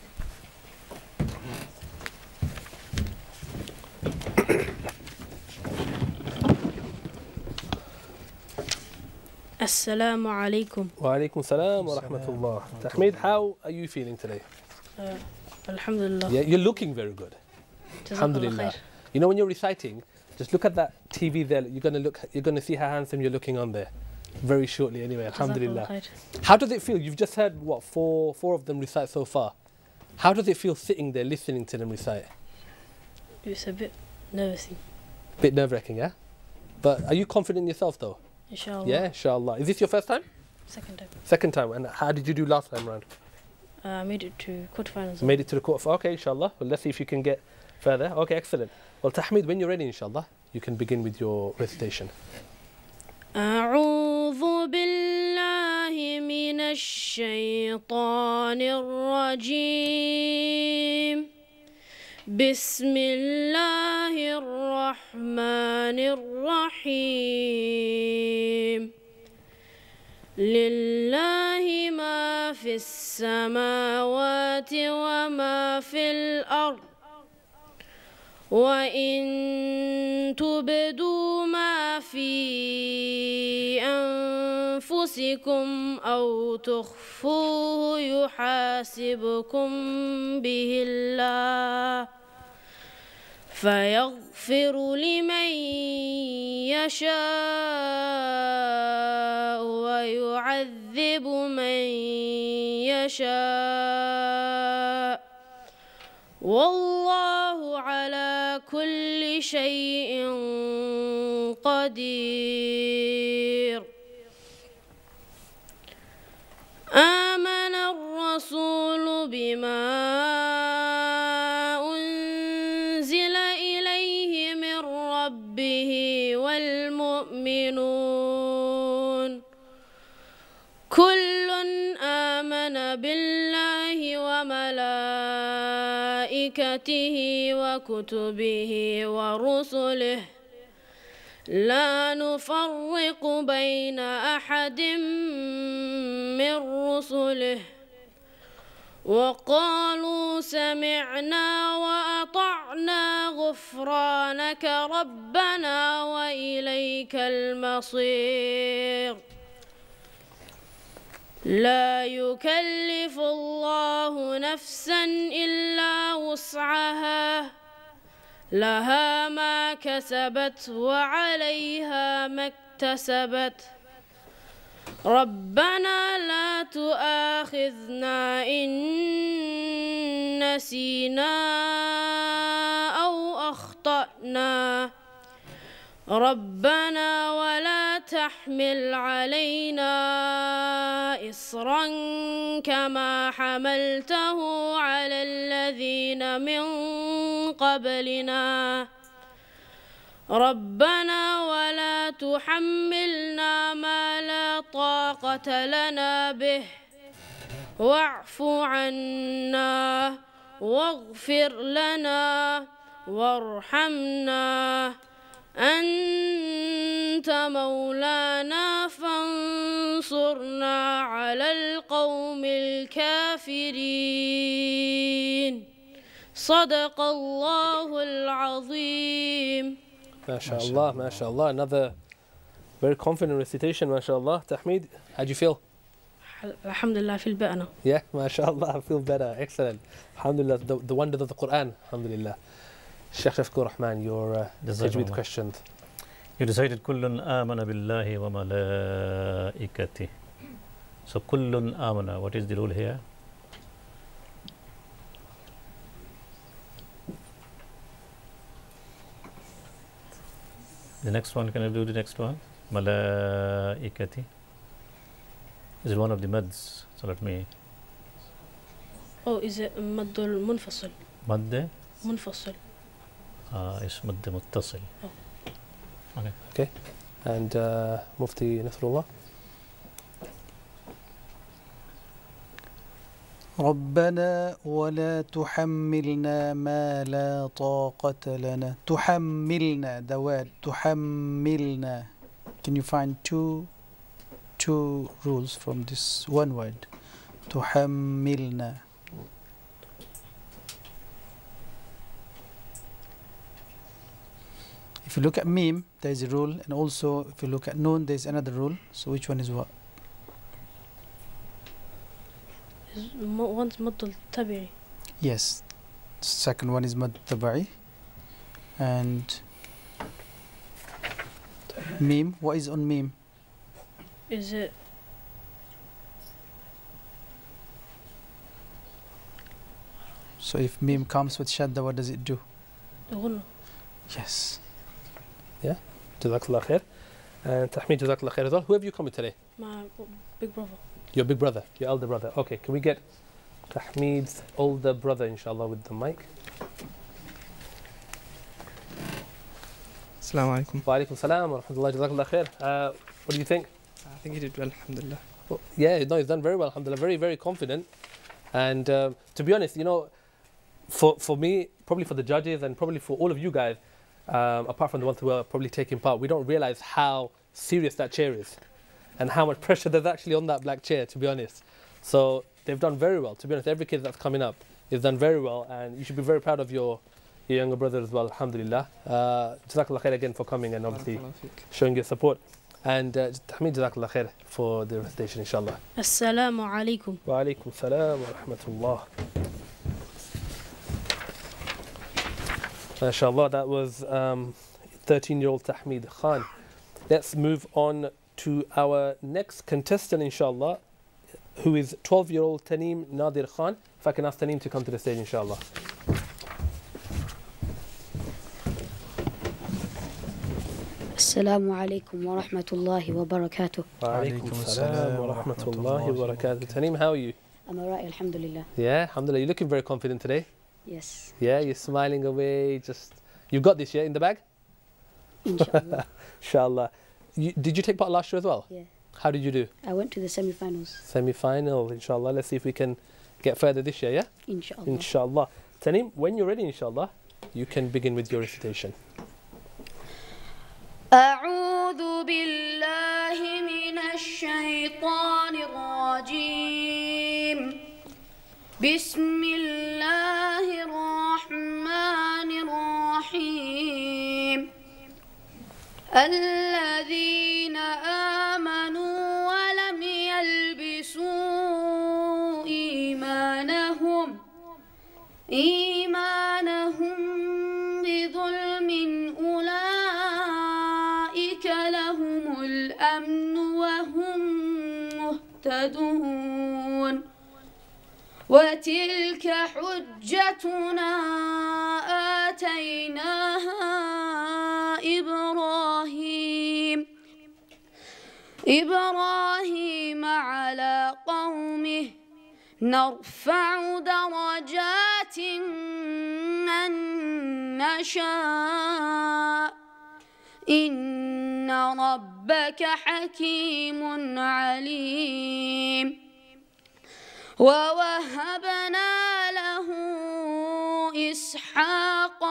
[SPEAKER 9] Assalamu alaikum.
[SPEAKER 1] Wa alaikum salam wa rahmatullah. Tahmeed, how are you feeling today?
[SPEAKER 9] Alhamdulillah.
[SPEAKER 1] Yeah, you're looking very good. Alhamdulillah. You know, when you're reciting, just look at that TV there. You're gonna see how handsome you're looking on there. Very shortly, anyway. Alhamdulillah. How does it feel? You've just heard what four of them recite so far. How does it feel sitting there listening to them recite?
[SPEAKER 9] It's a bit nervous-wracking.
[SPEAKER 1] Bit nerve-wracking, yeah. But are you confident in yourself, though?
[SPEAKER 9] Inshallah.
[SPEAKER 1] Yeah, inshallah. Is this your first time?
[SPEAKER 9] Second time.
[SPEAKER 1] Second time. And how did you do last time round?
[SPEAKER 9] I made it to quarterfinals.
[SPEAKER 1] Made it to the quarter. Okay, inshallah. Well, let's see if you can get further. Okay, excellent. Well, Tahmeed, when you're ready, inshallah, you can begin with your recitation.
[SPEAKER 9] أعوذ بالله من الشيطان الرجيم بسم الله الرحمن الرحيم لله ما في السماوات وما في الأرض وإن تبدوا ما في أنفسكم أو تخفوه يحاسبكم به الله فيغفر لمن يشاء ويعذب من يشاء والله على كل شيء قدير آمن الرسول بما أنزل إليه من ربه والمؤمنون كل آمن بالله وملائكته وكتبه ورسله لا نفرق بين أحد من رسله وقالوا سمعنا وأطعنا غفرانك ربنا وإليك المصير. لا يكلف الله نفسا إلا وسعها لها ما كسبت وعليها ما اكتسبت ربنا لا تؤاخذنا إن نسينا أو أخطأنا ربنا ولا تحمل علينا إصرا كما حملته على الذين من قبلنا ربنا ولا تحملنا ما لا طاقة لنا به واعف عنا واغفر لنا وارحمنا أنت مولانا فانصرنا على القوم الكافرين صدق الله العظيم.
[SPEAKER 1] MashaAllah, MashaAllah. Another very confident recitation, MashaAllah. Tahmid, how do you feel?
[SPEAKER 9] Alhamdulillah, I feel better now.
[SPEAKER 1] Yeah, MashaAllah, I feel better. Excellent. Alhamdulillah, the wonders of the Quran. Alhamdulillah. Sheikh Shafiqur Rahman, your tajweed questions.
[SPEAKER 2] You recited Kullun amana billahi wa malaikati. So Kullun amana, what is the rule here? The next one, can I do the next one? Malaikati. Is it one of the mads? So let me.
[SPEAKER 9] Oh, is it Maddul Munfasil?
[SPEAKER 2] Madde?
[SPEAKER 9] Munfasil.
[SPEAKER 2] It's Madde Muttasil.
[SPEAKER 9] Oh.
[SPEAKER 1] Okay. Okay. And Mufti Nasrullah?
[SPEAKER 3] ربنا ولا تحملنا ما لا طاقة لنا. تحملنا, the word تحملنا. Can you find two rules from this one word? تحملنا. If you look at meme, there is a rule, and also if you look at noon, there is another rule. So which one is what?
[SPEAKER 9] One's Maddul Tabi'i.
[SPEAKER 3] Yes. Second one is Mad Tabi'i. And meme, what is on meme?
[SPEAKER 9] Is it?
[SPEAKER 3] So if meme comes with shadda, what does it do?
[SPEAKER 9] Ghunna.
[SPEAKER 3] Yes.
[SPEAKER 1] Yeah. Jazakallah khair. And Tahmid, Jazakallah khair as well. Who have you come with today?
[SPEAKER 9] My big brother.
[SPEAKER 1] Your big brother, your elder brother. Okay, can we get Tahmid's older brother, inshallah, with the mic?
[SPEAKER 10] Assalamu alaikum.
[SPEAKER 1] Wa alaikum salam wa rahmatullah, jazakallah khair. What do you think?
[SPEAKER 10] I think he did well, alhamdulillah.
[SPEAKER 1] Well, yeah, no, he's done very well, alhamdulillah. Very, very confident. And to be honest, you know, for me, probably for the judges and probably for all of you guys, apart from the ones who are probably taking part, we don't realize how serious that chair is and how much pressure there's actually on that black chair, to be honest. So they've done very well. To be honest, every kid that's coming up has done very well, and you should be very proud of your younger brother as well, alhamdulillah. Jazakallah khair again for coming and obviously showing your support. And Tahmid, Jazakallah khair for the recitation, inshallah.
[SPEAKER 9] Assalamu alaikum.
[SPEAKER 1] Wa alaikum salam wa rahmatullah. MashaAllah, that was 13-year-old Tahmid Khan. Let's move on to our next contestant, inshallah, who is 12-year-old Taneem Nadir Khan. If I can ask Taneem to come to the stage, inshallah.
[SPEAKER 11] Assalamu alaikum wa rahmatullahi wa barakatuh.
[SPEAKER 1] Wa alaikum assalam wa rahmatullahi wa barakatuh. Taneem, how are you?
[SPEAKER 11] I'm alright, alhamdulillah.
[SPEAKER 1] Yeah, alhamdulillah. You're looking very confident today.
[SPEAKER 11] Yes.
[SPEAKER 1] Yeah, you're smiling away. Just, you've got this, yeah, in the bag?
[SPEAKER 11] Inshallah.
[SPEAKER 1] Inshallah. Did you take part last year as well?
[SPEAKER 11] Yeah.
[SPEAKER 1] How did you do?
[SPEAKER 11] I went to the semi-finals.
[SPEAKER 1] Semi-final, inshallah. Let's see if we can get further this year, yeah?
[SPEAKER 11] Inshallah.
[SPEAKER 1] Inshallah. Taneem, when you're ready, inshallah, you can begin with your recitation.
[SPEAKER 7] أعوذ بالله من الشيطان الرجيم بسم الله الرحمن الرحيم الذين آمنوا ولم يلبسوا
[SPEAKER 10] إيمانهم بظلم أولئك لهم الأمن وهم مهتدون وتلك حجتنا آتيناها إبراهيم على قومه نرفع درجات من نشاء إن ربك حكيم عليم ووهبنا له إسحاق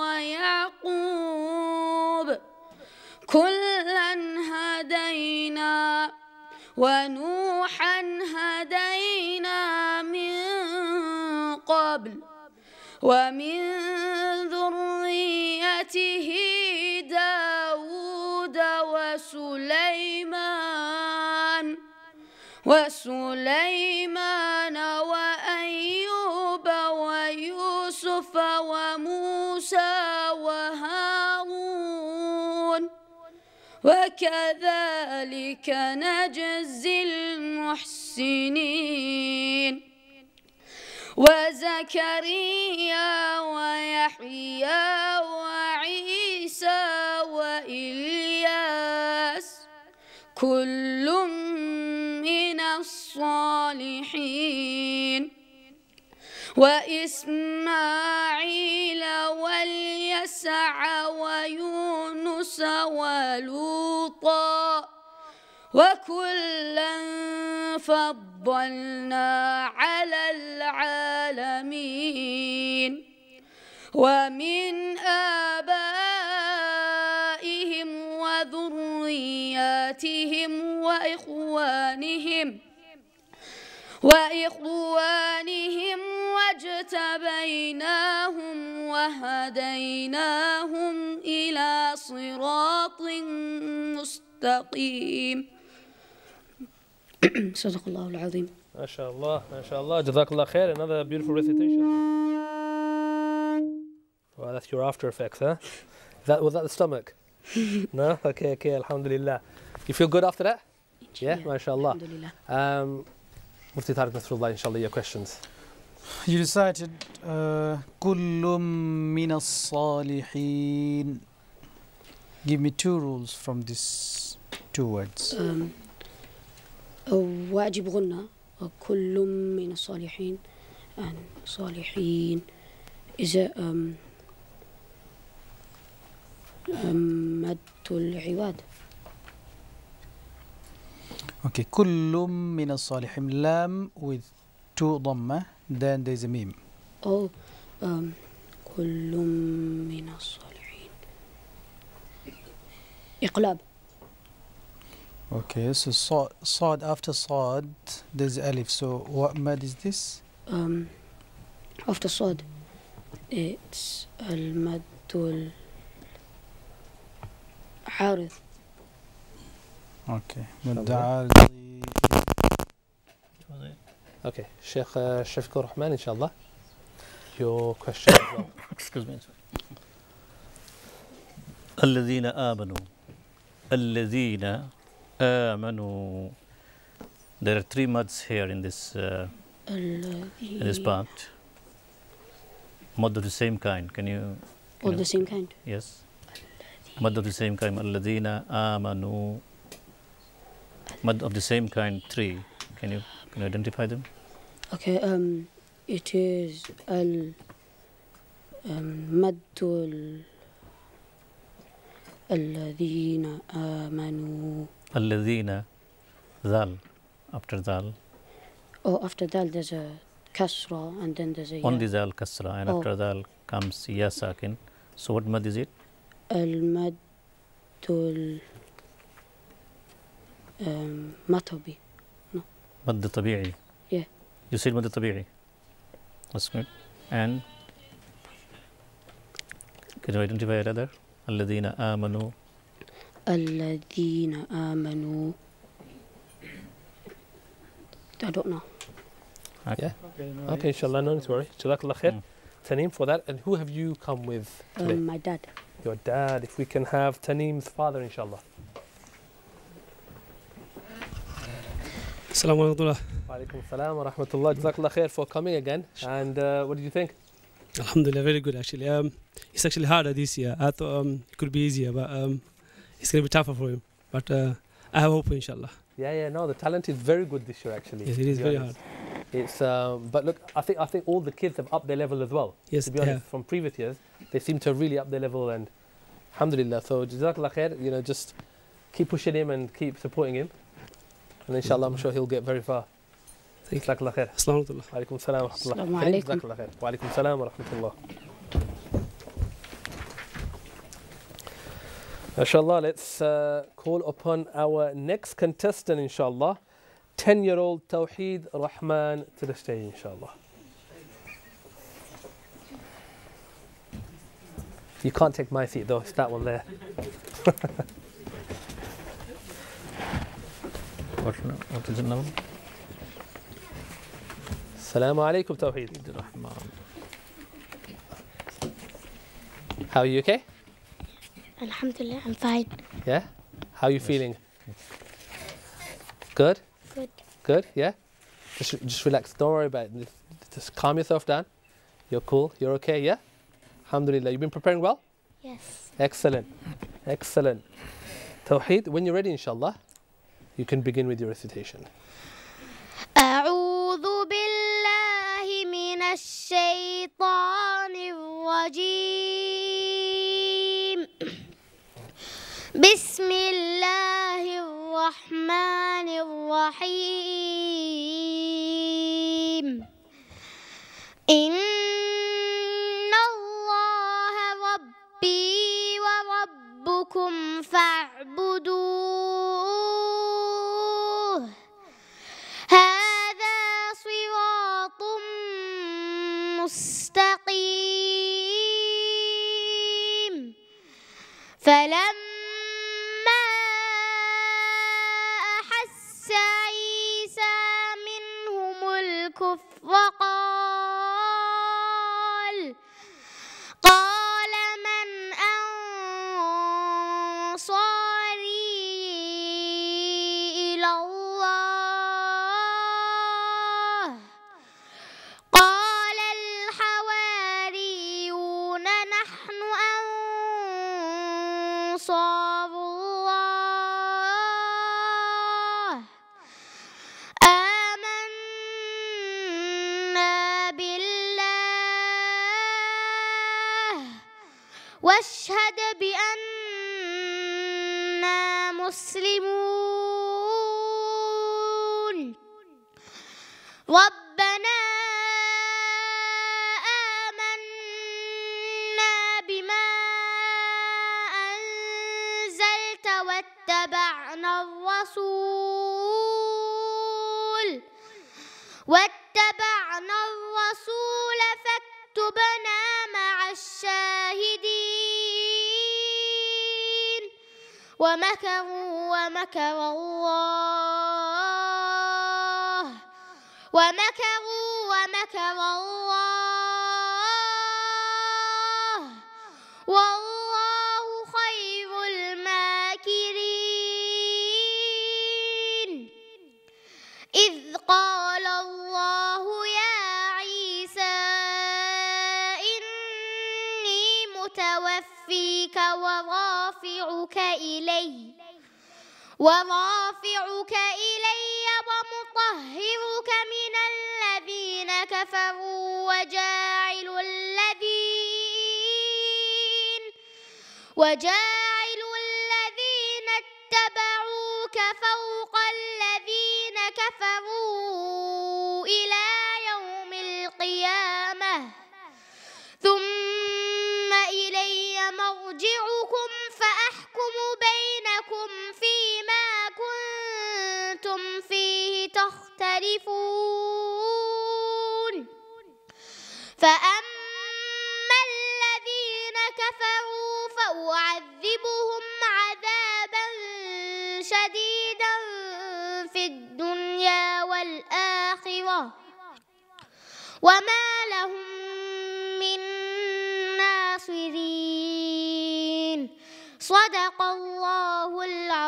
[SPEAKER 10] ويعقوب كلا هدينا ونوحا هدينا من قبل ومن ذريته داود وسليمان وأيوب ويوسف وموسى وهارون وكذلك نجزي المحسنين وزكريا ويحيى وعيسى وإلياس كل من الصالحين وإسماعيل واليسع ويونس ولوطا وكلا فضلنا على العالمين ومن آبائهم وذرياتهم وإخوانهم واجتبيناهم وهديناهم إلى صراط مستقيم.
[SPEAKER 11] صدق الله العظيم.
[SPEAKER 1] ما شاء الله ما شاء الله. جزاك الله خير. Another beautiful recitation. Well, that's your after effects, huh? Was that the stomach? No? Okay, alhamdulillah. You feel good after that? Yeah, mashallah.
[SPEAKER 11] Alhamdulillah.
[SPEAKER 1] Mufti Tariq Nasrullah, inshallah, your questions.
[SPEAKER 3] You recited كل من الصالحين. Give me two rules from these two words.
[SPEAKER 11] واجب غنى كل من الصالحين and صالحين is a مد العواد.
[SPEAKER 3] Okay, كل من الصالحين لام with two ضمة then there's a meme.
[SPEAKER 11] Oh, كل من الصالحين إقلاب.
[SPEAKER 3] Okay, so صاد after صاد there's alif. So what mad is this?
[SPEAKER 11] After صاد it's المد العارض.
[SPEAKER 3] Okay, مد عارضي.
[SPEAKER 1] Okay, Sheikh Shafiq Rahman, inshallah, your question as well.
[SPEAKER 2] Excuse me. الذين آمنوا. There are three mads here in this part. Mad of the same kind. Can you?
[SPEAKER 11] Of the same kind.
[SPEAKER 2] Yes. Mad of the same kind. الذين آمنوا. Mad of the same kind. Three. Can you identify them?
[SPEAKER 11] Okay. It is مد الذين آمنوا.
[SPEAKER 2] الذين ذال. After ذال.
[SPEAKER 11] Oh, after ذال there's a kasra and then there's a
[SPEAKER 2] only ذال kasra and after ذال comes ya sakin. So what mad is it?
[SPEAKER 11] المد المطبي. No.
[SPEAKER 2] مد طبيعي.
[SPEAKER 11] Yeah.
[SPEAKER 2] You said مد طبيعي. That's good. And can you identify another? الذين آمنوا.
[SPEAKER 11] الذين آمنوا. I don't know.
[SPEAKER 1] Yeah. Okay, inshallah, no need to worry. Jazakallah khair. Taneem for that. And who have you come with today?
[SPEAKER 11] My dad.
[SPEAKER 1] Your dad. If we can have Taneem's father, inshallah.
[SPEAKER 12] Assalamu alaikum.
[SPEAKER 1] Wa alaikum salam wa rahmatullah. Jazakallah khair for coming again. And what did you think?
[SPEAKER 12] Alhamdulillah, very good actually. It's actually harder this year. I thought it could be easier, but it's going to be tougher for him. But I have hope, inshallah.
[SPEAKER 1] Yeah, no, the talent is very good this year actually.
[SPEAKER 12] Yes, it is very hard.
[SPEAKER 1] It's but look, I think all the kids have upped their level as well.
[SPEAKER 12] Yes,
[SPEAKER 1] to be honest, from previous years, they seem to have really up their level, and alhamdulillah. So jazakallah khair, just keep pushing him and keep supporting him, and inshallah I'm sure he'll get very far.
[SPEAKER 12] Thank you.
[SPEAKER 1] Jazakallah khair.
[SPEAKER 12] Assalamu alaikum.
[SPEAKER 1] Wa alaikum salam wa rahmatullah.
[SPEAKER 11] Assalamu alaikum.
[SPEAKER 1] Jazakallah khair. Wa alaikum salam wa rahmatullah. Inshallah, let's call upon our next contestant, inshallah. 10-year-old Tawheed Rahman to the stage, inshallah. You can't take my seat though, it's that one there.
[SPEAKER 2] What is it now?
[SPEAKER 1] Assalamu alaikum, Tawheed. How are you, okay?
[SPEAKER 4] Alhamdulillah, I'm fine.
[SPEAKER 1] Yeah? How are you feeling? Good?
[SPEAKER 4] Good.
[SPEAKER 1] Good, yeah? Just relax, don't worry about it. Just calm yourself down. You're cool, you're okay, yeah? Alhamdulillah, you've been preparing well?
[SPEAKER 4] Yes.
[SPEAKER 1] Excellent, excellent. Tawheed, when you're ready, inshallah, you can begin with your recitation.
[SPEAKER 4] أعوذ بالله من الشيطان الرجيم بسم الله الرحمن الرحيم إن الله ربي وربكم فاعبدوه هذا صراط مستقيم فلما أحس عيسى منهم الكفر قال من أنصاري إلى الله قال الحواريون نحن أنصار الله آمنا بالله واشهد بأننا مسلمون ربنا آمنا بما أنزلت واتبعنا الرسول فاكتبنا مع الشاهدين ومكروا ومكر الله والله خير الماكرين إذ قال الله يا عيسى إني متوفيك ورافعك إلي ومطهرك من الذين كفروا وجاعل الذين اتبعوك فوق الذين كفروا إلى يوم القيامة ثم إلي مرجعكم فأحكم بينكم فيما كنتم فيه تختلفون فأما الذين كفروا فأعذبهم عذابا شديدا في الدنيا والآخرة وما لهم من صدق الله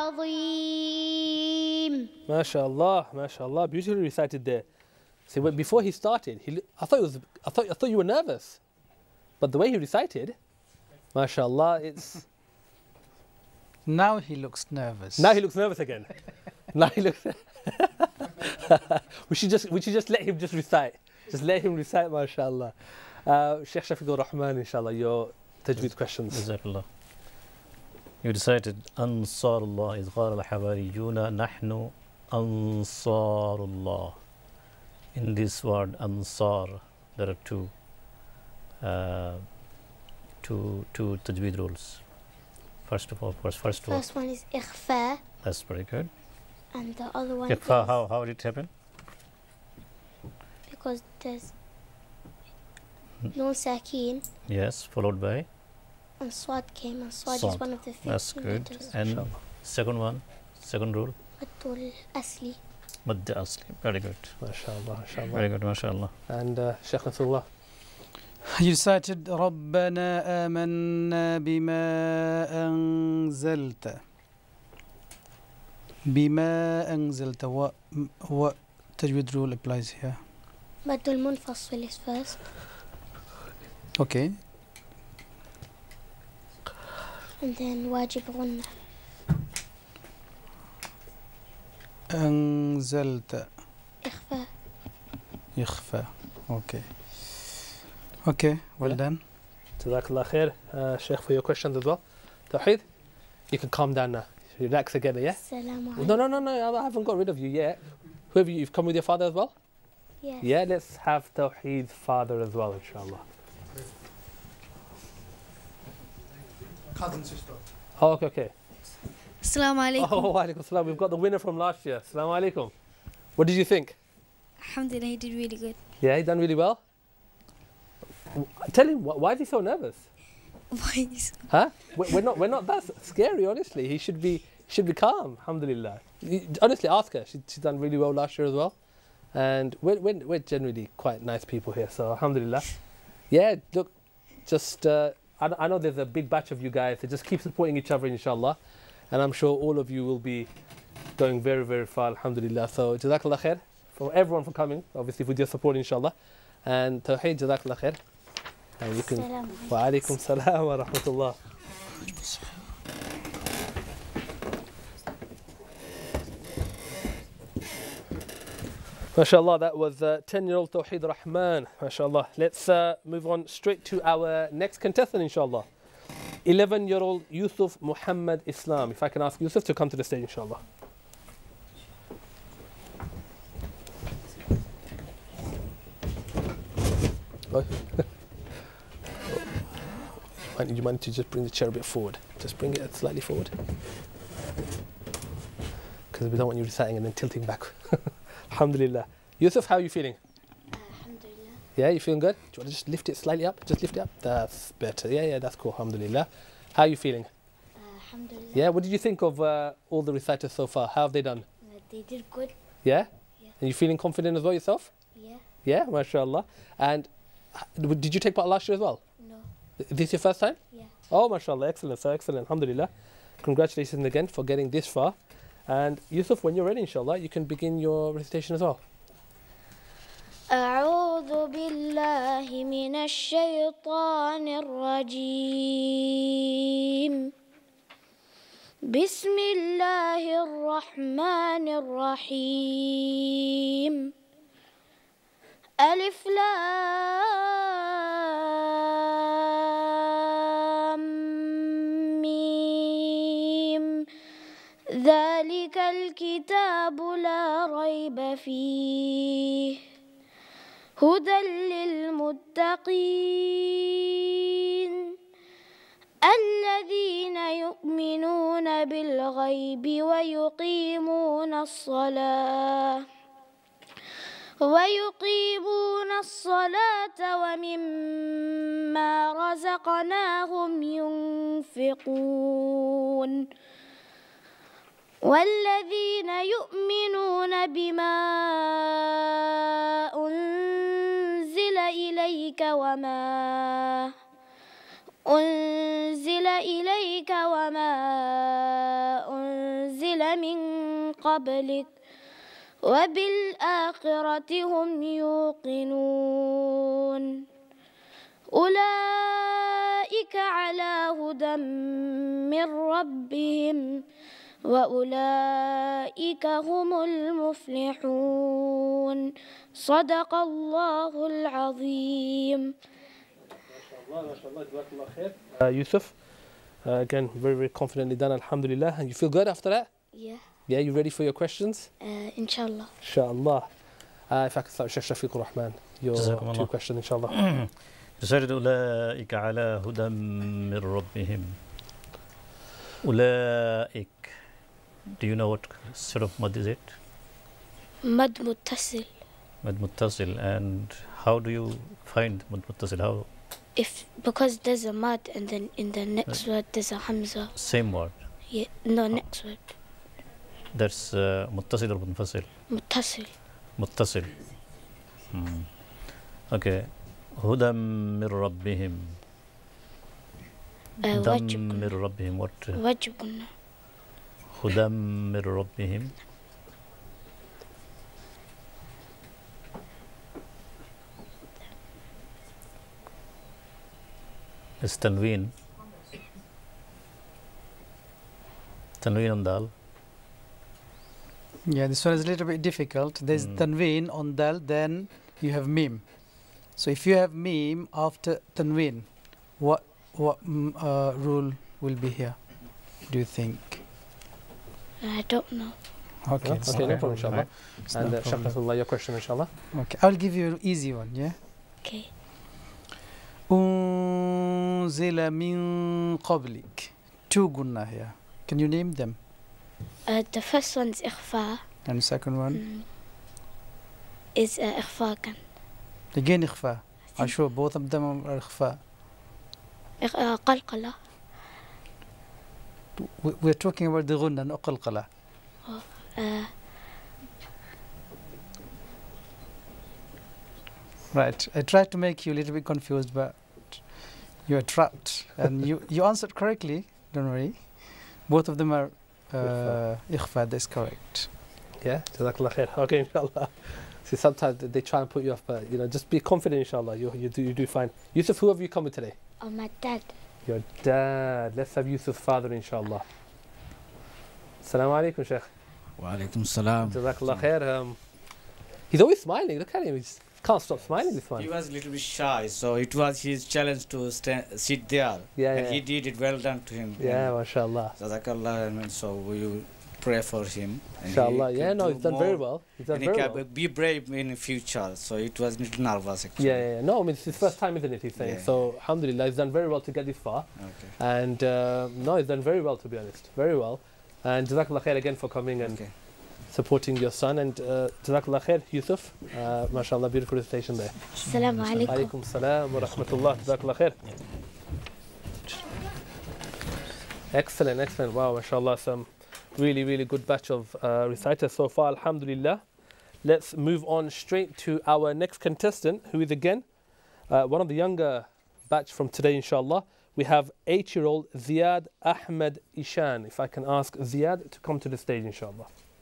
[SPEAKER 4] العظيم.
[SPEAKER 1] MashaAllah, MashaAllah, beautifully recited there. See, before he started, I thought you were nervous, but the way he recited, MashaAllah, it's.
[SPEAKER 3] Now he looks nervous.
[SPEAKER 1] Now he looks nervous again. Now he looks. we should just let him just recite. Just let him recite, MashaAllah. Sheikh Shafiqur Rahman, inshallah, your tajweed questions.
[SPEAKER 2] Jazakallah. You recited Ansarullah is Qala al-Hawariyuna Nahnu Ansarullah. In this word Ansar, there are two tajweed rules. First one
[SPEAKER 4] is ikhfa.
[SPEAKER 2] That's very good.
[SPEAKER 4] And the other one
[SPEAKER 2] Ikhfa,
[SPEAKER 4] is
[SPEAKER 2] how did it happen?
[SPEAKER 4] because there's Noon Sakin.
[SPEAKER 2] Yes, followed by
[SPEAKER 4] And Swad came, and Swad is one of the 15
[SPEAKER 2] That's good.
[SPEAKER 4] letters.
[SPEAKER 2] And second rule?
[SPEAKER 4] Maddul Asli.
[SPEAKER 2] Madd Asli. Very good.
[SPEAKER 1] MashaAllah, MashaAllah.
[SPEAKER 2] Very good, MashaAllah.
[SPEAKER 1] And Sheikh Nasrullah.
[SPEAKER 3] You recited ربنا آمنا بما أنزلت. بما أنزلت. What tajweed rule applies here?
[SPEAKER 4] Maddul Munfasil is first.
[SPEAKER 3] Okay.
[SPEAKER 4] And then Wajib Ghunna.
[SPEAKER 3] أنزلت.
[SPEAKER 4] Ikhfa.
[SPEAKER 3] يخفى. Okay. Okay, well done.
[SPEAKER 1] Jazakallah khair. Sheikh, for your questions as well. Tawheed, you can calm down now. Relax again, yeah?
[SPEAKER 4] Assalamu alaikum.
[SPEAKER 1] No, I haven't got rid of you yet. Whoever you've come with your father as well?
[SPEAKER 4] Yes.
[SPEAKER 1] Yeah, let's have Tawheed's father as well, inshallah.
[SPEAKER 8] Cousin sister.
[SPEAKER 1] Oh, okay.
[SPEAKER 7] Assalamu alaikum.
[SPEAKER 1] Oh, wa alaikum salam. We've got the winner from last year. Assalamu alaikum. What did you think?
[SPEAKER 7] Alhamdulillah, he did really good.
[SPEAKER 1] Yeah, he done really well. Tell him, why is he so nervous?
[SPEAKER 7] Why?
[SPEAKER 1] Huh? We're not that scary, honestly. He should be calm, alhamdulillah. Honestly, ask her. She's done really well last year as well. And we're generally quite nice people here, so alhamdulillah. Yeah, look, just, I know there's a big batch of you guys, so just keep supporting each other, inshallah. And I'm sure all of you will be going very, very far, alhamdulillah. So, jazakallah khair for everyone for coming, obviously with your support, inshallah. And Tawheed, jazakallah khair. And you can. Wa alaikum salam wa rahmatullah. MashaAllah, that was 10-year-old Tawheed Rahman. MashaAllah. Let's move on straight to our next contestant, inshallah. 11-year-old Yusuf Muhammad Islam. If I can ask Yusuf to come to the stage, inshallah. Oh. You might need to just bring the chair a bit forward. Just bring it slightly forward. Because we don't want you reciting and then tilting back. Alhamdulillah. Yusuf, how are you feeling?
[SPEAKER 4] Alhamdulillah.
[SPEAKER 1] Yeah, you feeling good? Do you want to just lift it slightly up? Just lift it up. That's better. Yeah, that's cool. Alhamdulillah. How are you feeling?
[SPEAKER 4] Alhamdulillah.
[SPEAKER 1] Yeah, what did you think of all the reciters so far? How have they done?
[SPEAKER 4] They did good.
[SPEAKER 1] Yeah?
[SPEAKER 4] Yeah.
[SPEAKER 1] And you feeling confident as well yourself?
[SPEAKER 4] Yeah.
[SPEAKER 1] Yeah, mashallah. And did you take part last year as well?
[SPEAKER 4] No.
[SPEAKER 1] This your first time?
[SPEAKER 4] Yeah.
[SPEAKER 1] Oh, mashallah. Excellent. So excellent. Alhamdulillah. Congratulations again for getting this far. And Yusuf, when you're ready, inshallah, you can begin your recitation as well.
[SPEAKER 4] أعوذ بالله من الشيطان الرجيم بسم الله الرحمن الرحيم ألف لام ميم ذلك الكتاب لا ريب فيه هدى للمتقين الذين يؤمنون بالغيب ويقيمون الصلاة ومما رزقناهم ينفقون والذين يؤمنون بما أنزل إليك
[SPEAKER 7] أنزل إليك وما أنزل من قبلك وبالآخرة هم يوقنون أولئك على هدى من ربهم وأولئك هم المفلحون صدق الله العظيم.
[SPEAKER 1] Yusuf, again, very, very confidently done, alhamdulillah. And you feel good after that?
[SPEAKER 7] Yeah.
[SPEAKER 1] Yeah, you ready for your questions?
[SPEAKER 7] Inshallah.
[SPEAKER 1] Inshallah. If I could start with Sheikh Shafiq Rahman, your two questions, inshallah.
[SPEAKER 2] يسرد أولئك على هدى من ربهم. أولئك. Do you know what sort of mud is it?
[SPEAKER 7] مد متصل.
[SPEAKER 2] Mad muttasil. And how do you find mad muttasil? How?
[SPEAKER 7] Because there's a mad and then in the next word there's a hamza.
[SPEAKER 2] Same word.
[SPEAKER 7] Yeah, no, next word.
[SPEAKER 2] That's muttasil or munfasil?
[SPEAKER 7] متصل.
[SPEAKER 2] Muttasil. Okay. هدى من ربهم.
[SPEAKER 7] واجب.
[SPEAKER 2] من ربهم. What?
[SPEAKER 7] واجب.
[SPEAKER 2] هدى من ربهم. It's tanween. Tanween on dal.
[SPEAKER 3] Yeah, this one is a little bit difficult. There's tanween on dal, then you have mim. So if you have mim after tanween, what rule will be here? Do you think?
[SPEAKER 7] I don't know.
[SPEAKER 3] Okay,
[SPEAKER 1] no problem, inshallah. And Shaykh Nasrullah, your question, inshallah.
[SPEAKER 3] Okay, I'll give you an easy one, yeah?
[SPEAKER 7] Okay.
[SPEAKER 3] أنزل من قبلك. Two gunnah here. Can you name them?
[SPEAKER 7] The first one's إخفاء.
[SPEAKER 3] And the second one?
[SPEAKER 7] Is إخفاء.
[SPEAKER 3] Again إخفاء. I'm sure both of them are إخفاء.
[SPEAKER 7] قلقلة.
[SPEAKER 3] We're talking about the gunnah, not قلقلة. Right. I tried to make you a little bit confused, but you are trapped. And you answered correctly. Don't worry. Both of them are إخفاء. That's correct.
[SPEAKER 1] Yeah, Jazakallah khair. Okay, inshallah. See, sometimes they try and put you off, but just be confident, inshallah. You do fine. Yusuf, who have you come with today?
[SPEAKER 7] Oh, my dad.
[SPEAKER 1] Your dad. Let's have Yusuf's father, inshallah. Assalamu alaikum, Sheikh.
[SPEAKER 5] Wa alaikum salam.
[SPEAKER 1] Jazakallah khair. He's always smiling. Look at him. He can't stop smiling, this man.
[SPEAKER 13] He was a little bit shy, so it was his challenge to sit there.
[SPEAKER 1] Yeah,
[SPEAKER 13] and he did it. Well done to him.
[SPEAKER 1] Yeah, mashallah.
[SPEAKER 13] Jazakallah. And so we pray for him.
[SPEAKER 1] Inshallah. Yeah, no, he's done very well. He's done very well.
[SPEAKER 13] Be brave in the future. So it was a little nervous, actually.
[SPEAKER 1] Yeah. No, I mean, it's his first time, isn't it, he's saying. Yeah. So, alhamdulillah, he's done very well to get this far.
[SPEAKER 13] Okay.
[SPEAKER 1] And, no, he's done very well, to be honest. Very well. And Jazakallah khair again for coming and supporting your son. And Jazakallah khair, Yusuf. MashaAllah, beautiful recitation there.
[SPEAKER 7] Assalamu alaikum.
[SPEAKER 1] Alaikum salam wa rahmatullah. Jazakallah khair. Excellent, excellent. Wow, MashaAllah, some really, really good batch of reciters so far, alhamdulillah. Let's move on straight to our next contestant, who is again one of the younger batch from today, inshallah. We have 8-year-old Ziyad Ahmed Ishan. If I can ask Ziyad to come to the stage, inshallah.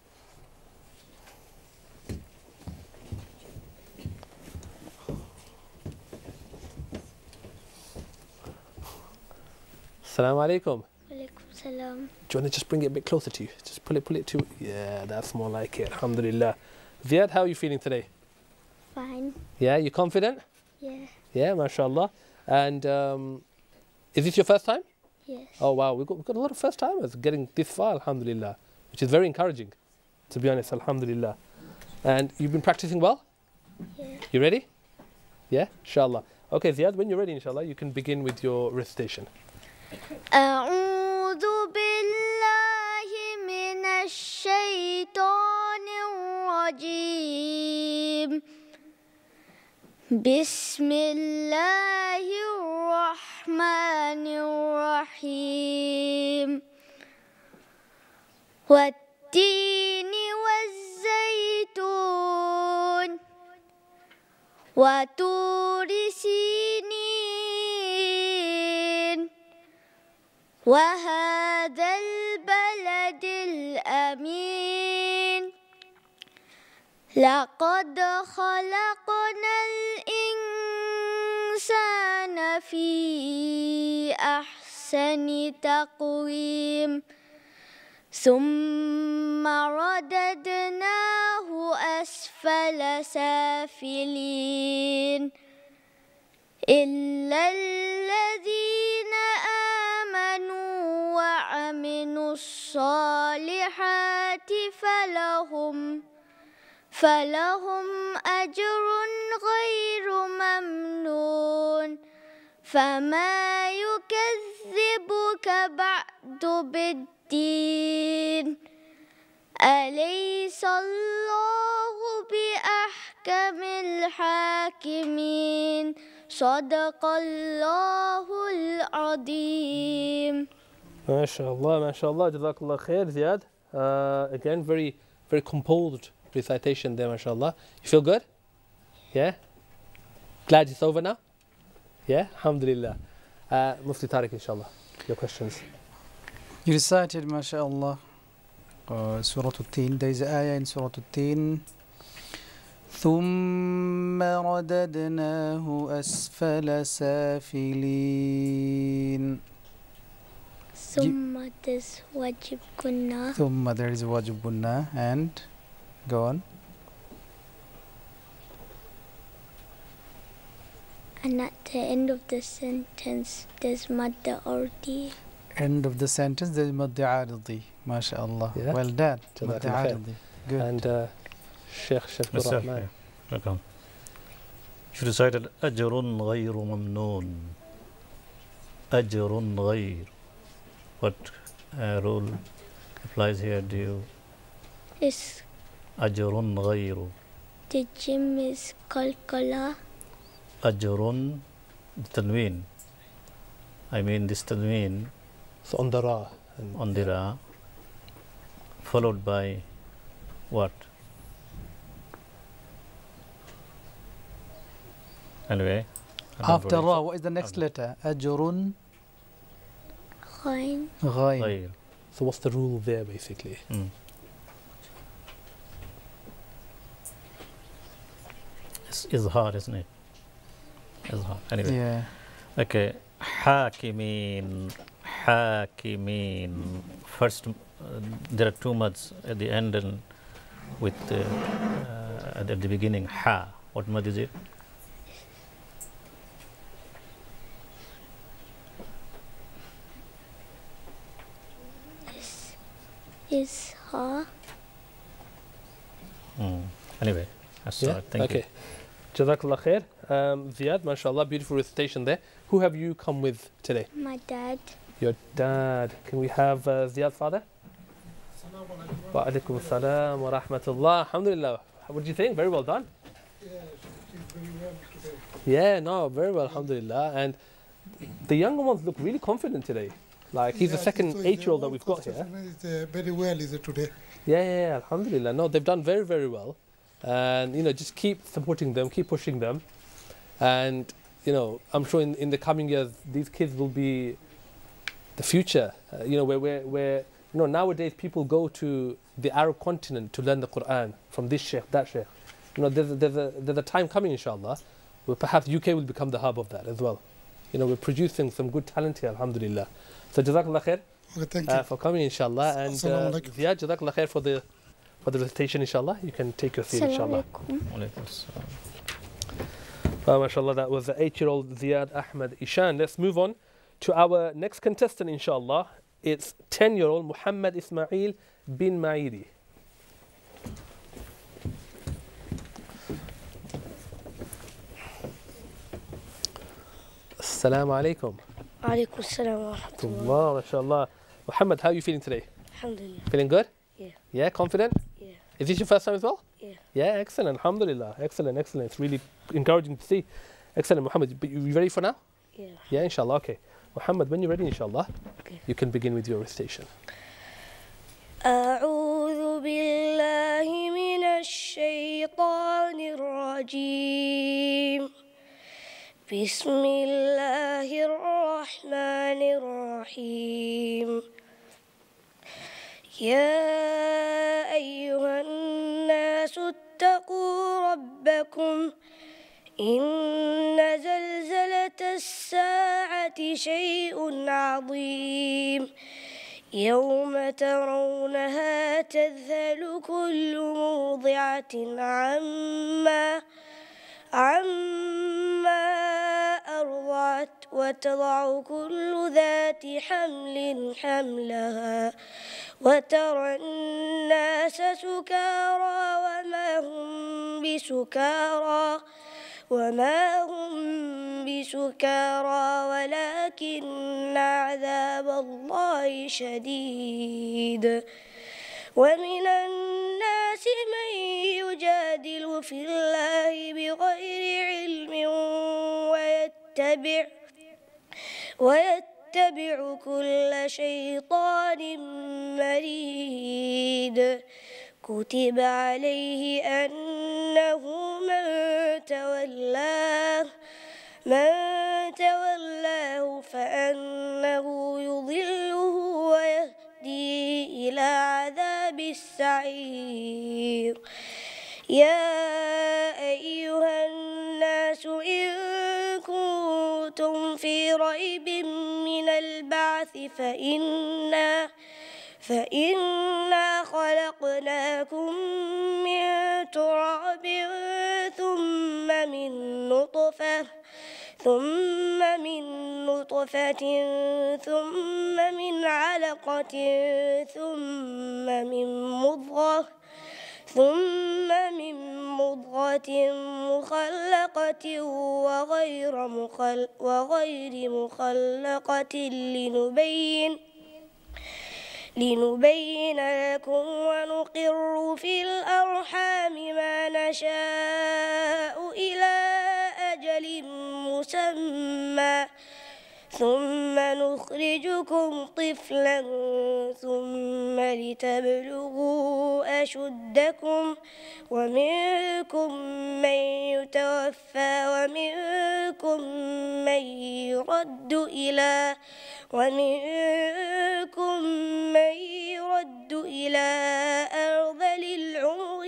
[SPEAKER 1] Assalamu alaikum.
[SPEAKER 7] Salam.
[SPEAKER 1] Do you want to just bring it a bit closer to you? Just pull it to... Yeah, that's more like it. Alhamdulillah. Ziyad, how are you feeling today?
[SPEAKER 4] Fine.
[SPEAKER 1] Yeah, you confident?
[SPEAKER 4] Yeah.
[SPEAKER 1] Yeah, mashallah. And is this your first time?
[SPEAKER 4] Yes.
[SPEAKER 1] Oh, wow. We've got a lot of first timers getting this far, alhamdulillah, which is very encouraging, to be honest, alhamdulillah. And you've been practicing well?
[SPEAKER 4] Yeah.
[SPEAKER 1] You ready? Yeah, inshallah. Okay, Ziyad, when you're ready, inshallah, you can begin with your recitation.
[SPEAKER 7] أعوذ بالله من الشيطان الرجيم بسم الله الرحمن الرحيم والتين والزيتون وطور سينين
[SPEAKER 10] وهذا البلد الأمين لقد خلقنا الإنسان في أحسن تقويم ثم رددناه أسفل سافلين إلا الذين آمنوا وعملوا الصالحات فلهم أجر غير ممنون فما يكذبك بعد بالدين أليس الله بأحكم الحاكمين صدق الله العظيم.
[SPEAKER 1] MashaAllah, Jazakallah khair, Ziad. Again, very, very composed recitation there, MashaAllah. You feel good? Yeah? Glad it's over now? Yeah? Alhamdulillah. Mufti Tariq, inshallah, your questions.
[SPEAKER 3] You recited, MashaAllah, Surah Al-Tin. There is an ayah in Surah Al-Tin. ثم رددناه أسفل سافلين.
[SPEAKER 4] ثم this wajib kunna.
[SPEAKER 3] ثم there is wajib kunna and go on.
[SPEAKER 4] And at the end of the sentence there's madda ardi.
[SPEAKER 3] End of the sentence there is madda ardi. MashaAllah.
[SPEAKER 1] Yeah.
[SPEAKER 3] Well done. Madda ardi. Good.
[SPEAKER 1] And Sheikh Shafkur Rahman.
[SPEAKER 2] Welcome. You recited Ajrun Ghayru Mamnoon. Ajrun Ghayr. What rule applies here? Do you?
[SPEAKER 4] Is
[SPEAKER 2] Ajrun Ghayru.
[SPEAKER 4] the gym is qalqala.
[SPEAKER 2] Ajrun Tanween. I mean this Tanween.
[SPEAKER 1] So on the ra.
[SPEAKER 2] On the ra. Followed by what? Anyway.
[SPEAKER 3] After ra, what is the next letter? Ajrun
[SPEAKER 4] Ghain.
[SPEAKER 3] Ghain.
[SPEAKER 1] So what's the rule there, basically?
[SPEAKER 2] It's izhar, isn't it? Izhar. Anyway.
[SPEAKER 3] Yeah.
[SPEAKER 2] Okay. Hakimin. Hakimin. First, there are two mads at the end and with at the beginning. Ha. What mad is it?
[SPEAKER 4] Is ha.
[SPEAKER 2] Anyway, that's all right. Thank you.
[SPEAKER 1] Jazakallah khair. Ziad, mashallah, beautiful recitation there. Who have you come with today?
[SPEAKER 4] My dad.
[SPEAKER 1] Your dad. Can we have Ziad's father? Wa alaikum assalam wa rahmatullah. Alhamdulillah. What did you think? Very well done. Yeah, no, very well, alhamdulillah. And the younger ones look really confident today. Like he's the second 8-year-old that we've got here.
[SPEAKER 8] Very well is it today?
[SPEAKER 1] Yeah, alhamdulillah. No, they've done very, very well. And, just keep supporting them, keep pushing them. And, I'm sure in the coming years, these kids will be the future. Where nowadays people go to the Arab continent to learn the Quran from this sheikh, that sheikh. There's a time coming, inshallah, where perhaps UK will become the hub of that as well. We're producing some good talent here, alhamdulillah. So Jazakallah khair for coming, inshallah. And Ziad, Jazakallah khair for the recitation, inshallah. You can take your seat, inshallah. MashaAllah, that was the 8-year-old Ziad Ahmed Ishan. Let's move on to our next contestant, inshallah. It's 10-year-old Muhammad Ismail bin Maidi. Assalamu alaikum.
[SPEAKER 9] Alaikum assalam wa rahmatullah.
[SPEAKER 1] MashaAllah. Muhammad, how are you feeling today?
[SPEAKER 9] Alhamdulillah.
[SPEAKER 1] Feeling good?
[SPEAKER 9] Yeah.
[SPEAKER 1] Yeah, confident?
[SPEAKER 9] Yeah.
[SPEAKER 1] Is this your first time as well?
[SPEAKER 9] Yeah.
[SPEAKER 1] Yeah, excellent. Alhamdulillah. Excellent. It's really encouraging to see. Excellent, Muhammad. But you ready for now?
[SPEAKER 9] Yeah.
[SPEAKER 1] Yeah, inshallah. Okay. Muhammad, when you're ready, inshallah,
[SPEAKER 9] okay,
[SPEAKER 1] you can begin with your recitation.
[SPEAKER 9] أعوذ بالله من الشيطان الرجيم بسم الله الرحمن الرحيم يا أيها الناس اتقوا ربكم إن زلزلة الساعة شيء عظيم يوم ترونها تذهل كل مرضعة عما أرضعت وتضع كل ذات حمل حملها وترى الناس سكارى وما هم بسكارى ولكن عذاب الله شديد ومن الناس من يجادل في الله بغير علم ويتبع كل شيطان مريد كتب عليه أنه من تولاه فأنه يضله ويهدي إلى عذاب السعير يا أيها الناس إن كنتم في ريب من البعث فإنا خلقناكم من تراب ثم من نطفة ثم من علقة ثم من مضغة مخلقة وغير مخلقة لنبين لكم ونقر في الأرحام ما نشاء إلى أجل مسمى ثم نخرجكم طفلا ثم لتبلغوا أشدكم ومنكم من يتوفى ومنكم من يرد إلى أرذل العمر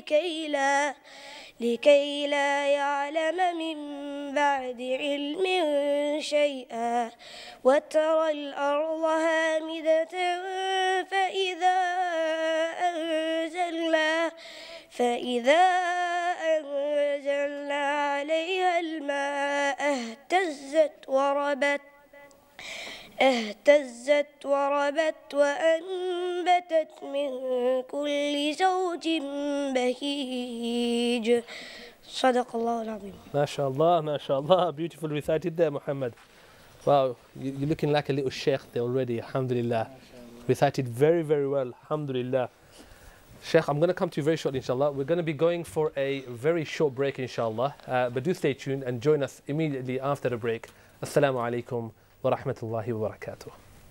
[SPEAKER 9] لكي لا يعلم من بعد علم شيئا وترى الأرض هامدة فإذا أنزلنا عليها الماء اهتزت وربت وأنبتت من كل زوج بهيج صدق الله العظيم.
[SPEAKER 1] ما شاء الله, ما شاء Allah. Beautiful recited there, Muhammad. Wow, you're looking like a little sheikh there already, alhamdulillah. Recited very, very well, alhamdulillah. Sheikh, I'm going to come to you very shortly, inshallah. We're going to be going for a very short break, inshallah. But do stay tuned and join us immediately after the break. Assalamu alaikum wa rahmatullahi wa barakatuh.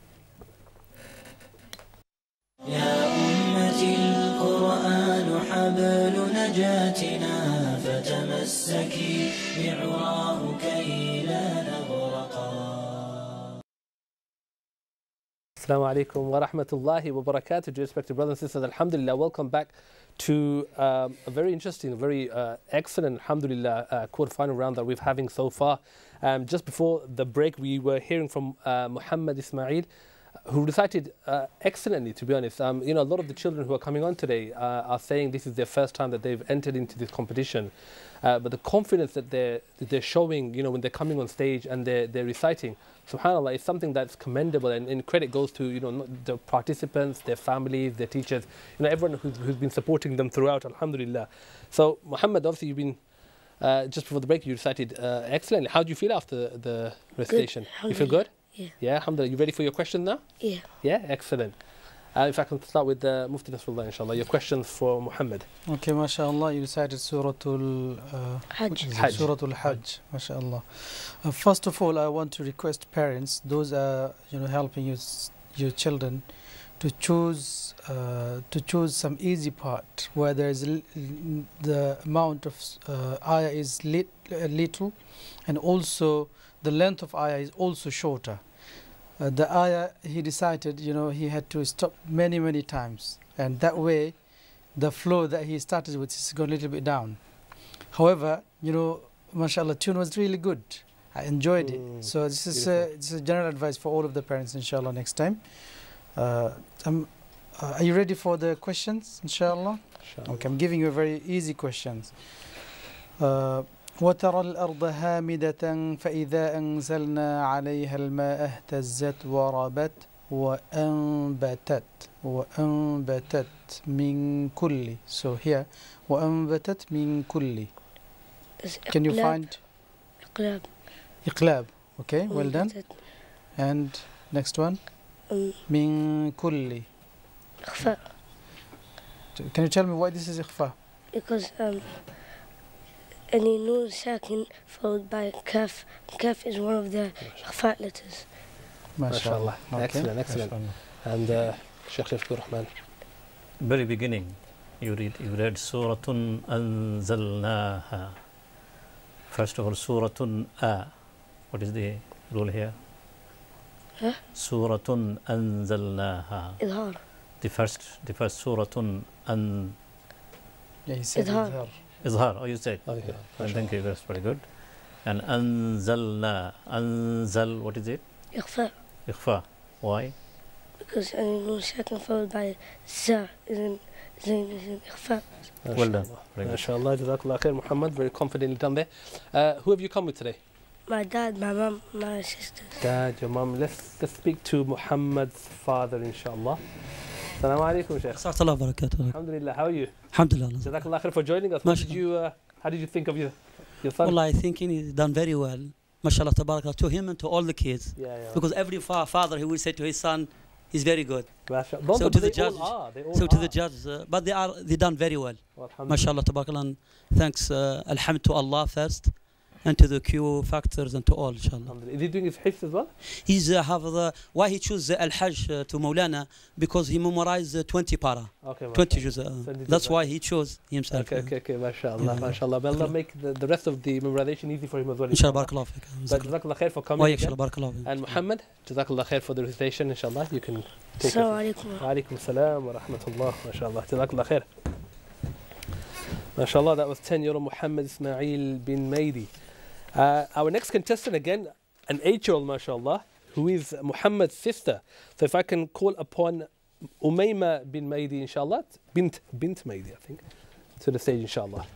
[SPEAKER 14] يا أمتي القرآن حبل نجاتنا فتمسكي بعواه كي لا نغرقا.
[SPEAKER 1] Assalamu alaikum wa rahmatullahi wa barakatuh. Dear respected brothers and sisters, alhamdulillah, welcome back to a very interesting, very excellent, alhamdulillah, quarter-final round that we're having so far. Just before the break, we were hearing from Muhammad Ismail, who recited excellently, to be honest. You know, a lot of the children who are coming on today are saying this is their first time that they've entered into this competition. But the confidence that they're showing, you know, when they're coming on stage and they're reciting, subhanAllah, is something that's commendable, and credit goes to, you know, the participants, their families, their teachers, you know, everyone who's been supporting them throughout, alhamdulillah. So, Muhammad, obviously you've been, just before the break, you recited excellently. How do you feel after the recitation? Good. You feel good?
[SPEAKER 9] Yeah.
[SPEAKER 1] Yeah, alhamdulillah. You ready for your question now?
[SPEAKER 9] Yeah.
[SPEAKER 1] Yeah, excellent. If I can start with Mufti Nasrullah, inshallah, your questions for Muhammad.
[SPEAKER 3] Okay, mashallah, you recited Suratul Hajj, mashallah. First of all, I want to request parents, those are, you know, helping your children, to choose some easy part where there is the amount of ayah is little, and also the length of ayah is also shorter. the ayah he recited, he had to stop many times, and that way the flow that he started with is going a little bit down. However, mashallah, tune was really good. I enjoyed it. So this is a general advice for all of the parents, inshallah, next time. Are you ready for the questions, inshallah? Okay, I'm giving you very easy questions. وترى الأرض هامدة فإذا أنزلنا عليها الماء اهتزت وربت وأنبتت من كل. So here وأنبتت من كل. Can you find إقلاب? Okay, well done. And next one. من كل.
[SPEAKER 9] إخفاء.
[SPEAKER 3] Can you tell me why this is إخفاء?
[SPEAKER 9] Because any noon sakin followed by kaf. Kaf is one of the إخفاء letters.
[SPEAKER 1] MashaAllah.
[SPEAKER 3] Okay.
[SPEAKER 1] Excellent. And Sheikh Shafqur Rahman.
[SPEAKER 2] Very beginning, you read Suratun Anzalnaha. First of all, Suratun A. What is the rule here?
[SPEAKER 9] Huh?
[SPEAKER 2] Suratun Anzalnaha.
[SPEAKER 9] Idhar.
[SPEAKER 2] The first Suratun An.
[SPEAKER 3] Yeah, he said Idhar.
[SPEAKER 2] Izhar. Oh, you said.
[SPEAKER 1] Okay.
[SPEAKER 2] Thank you. That's very good. And Anzalna. Anzal. What is it?
[SPEAKER 9] إخفاء.
[SPEAKER 2] Ikhfa. Why?
[SPEAKER 9] Because any noon sakin followed by za is in إخفاء.
[SPEAKER 2] Well done. Very good.
[SPEAKER 1] MashaAllah. Jazakallah khair. Muhammad, very confidently done there. Who have you come with today?
[SPEAKER 9] My dad, my mum, my sisters.
[SPEAKER 1] Dad, your mum. Let's speak to Muhammad's father, inshallah. Assalamu alaikum, Sheikh.
[SPEAKER 15] Assalamu alaikum wa barakatuh.
[SPEAKER 1] Alhamdulillah. How are you?
[SPEAKER 15] Alhamdulillah.
[SPEAKER 1] Jazakallah khair for joining us. How did you think of your son?
[SPEAKER 15] Well, I think he's done very well. MashaAllah, tabarakallah, to him and to all the kids.
[SPEAKER 1] Yeah.
[SPEAKER 15] Because every father, he will say to his son, he's very good.
[SPEAKER 1] MashaAllah.
[SPEAKER 15] So to the judge, but they done very well. MashaAllah, tabarakallah. And thanks, alhamd to Allah first, and to the Q factors and to all, inshallah.
[SPEAKER 1] Is he doing his hifz as well?
[SPEAKER 15] He's why he chose Al-Hajj to Maulana, because he memorized 20 para.
[SPEAKER 1] Okay,
[SPEAKER 15] 20 juz. That's why he chose himself.
[SPEAKER 1] Okay, MashaAllah, MashaAllah. May Allah make the rest of the memorization easy for him as well.
[SPEAKER 15] Inshallah, barakallah fiik.
[SPEAKER 1] But Jazakallah khair for coming.
[SPEAKER 15] Barakallah.
[SPEAKER 1] And Muhammad, Jazakallah khair for the recitation, inshallah. You can take it.
[SPEAKER 9] Assalamu alaikum.
[SPEAKER 1] Wa alaikum salam wa rahmatullah. MashaAllah. Jazakallah khair. MashaAllah, that was 10-year-old Muhammad Ismail bin Maidi. Our next contestant, again, an 8-year-old, mashallah, who is Muhammad's sister. So if I can call upon Umayma bin Maidi, inshallah, bint Maidi, I think, to the stage, inshallah.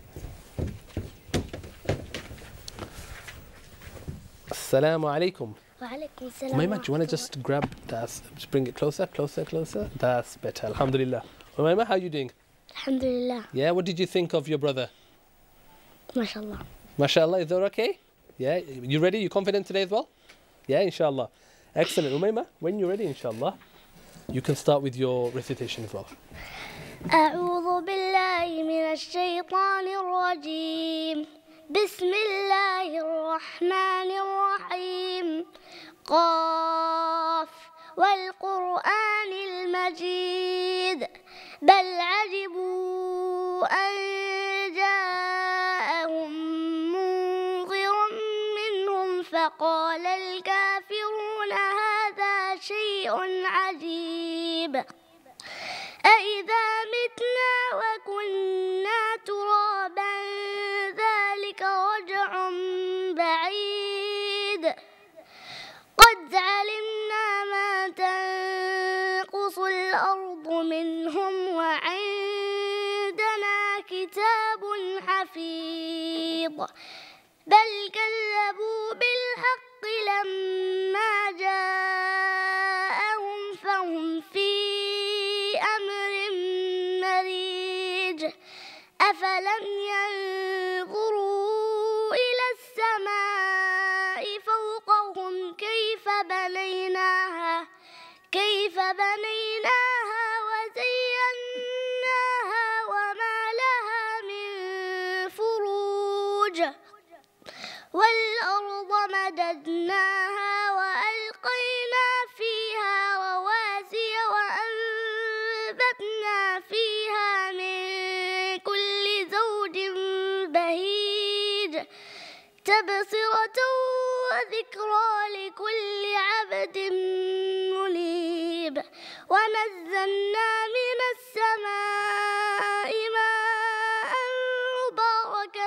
[SPEAKER 1] Assalamu alaikum.
[SPEAKER 10] Wa alaikum salam.
[SPEAKER 1] Umayma, do you want to just grab that, just bring it closer? That's better, alhamdulillah. Umayma, how are you doing?
[SPEAKER 10] Alhamdulillah.
[SPEAKER 1] Yeah, what did you think of your brother?
[SPEAKER 10] MashaAllah.
[SPEAKER 1] MashaAllah, is that okay? Yeah, you ready? You confident today as well? Yeah, inshallah. Excellent. Umayma, when you're ready, inshallah, you can start with your recitation as well.
[SPEAKER 10] أعوذ بالله من الشيطان الرجيم بسم الله الرحمن الرحيم قاف والقرآن المجيد بل عجبوا أن جاءهم منذر منهم فقال الكافرون هذا شيء عجيب أإذا متنا وكنا ترابا ذلك رجع بعيد قد علمنا ما تنقص الأرض منهم وعندنا كتاب حفيظ بل كذبوا بالحق لما جاءهم فهم في أمر مريج أفلم ينظروا إلى السماء فوقهم كيف بنيناها وزيناها وما لها من فروج والأرض مددناها وألقينا فيها رواسي وأنبتنا فيها من كل زوج بهيج تبصرة وذكرى لكل عبد منيب ونزلنا من السماء ماء مباركا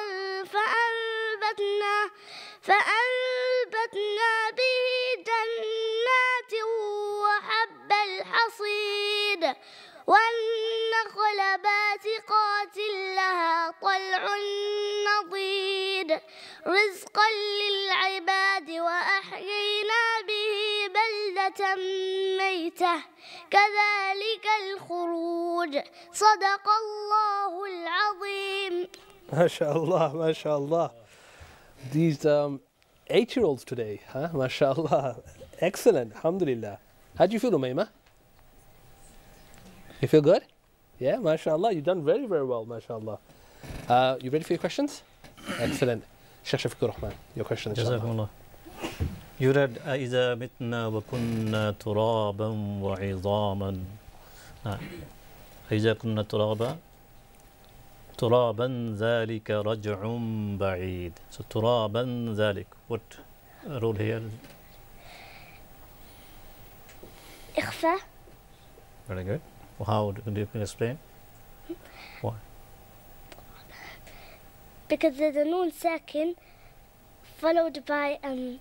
[SPEAKER 10] فأنبتنا به جنات وحب الحصيد والنخل باسقات لها طلع نضيد رزقا للعباد وأحيينا به بلدة ميتة كذلك الخروج صدق الله العظيم.
[SPEAKER 1] ما شاء الله, ما شاء الله. These 8-year-olds today, huh? Ma sha Allah. Excellent, alhamdulillah. How do you feel, Umayma? You feel good? Yeah, ma sha Allah. You've done very, very well, ma sha Allah. You ready for your questions? Excellent. Sheikh Shafiqur Rahman, your question, inshallah.
[SPEAKER 2] You read إذا متنا وكنا ترابا وعظاما. إذا كنا ترابا ذلك رجع بعيد. So ترابا ذلك. What role here?
[SPEAKER 10] إخفاء.
[SPEAKER 2] Very good. How do you explain? Why?
[SPEAKER 10] Because there's a noon sakin followed by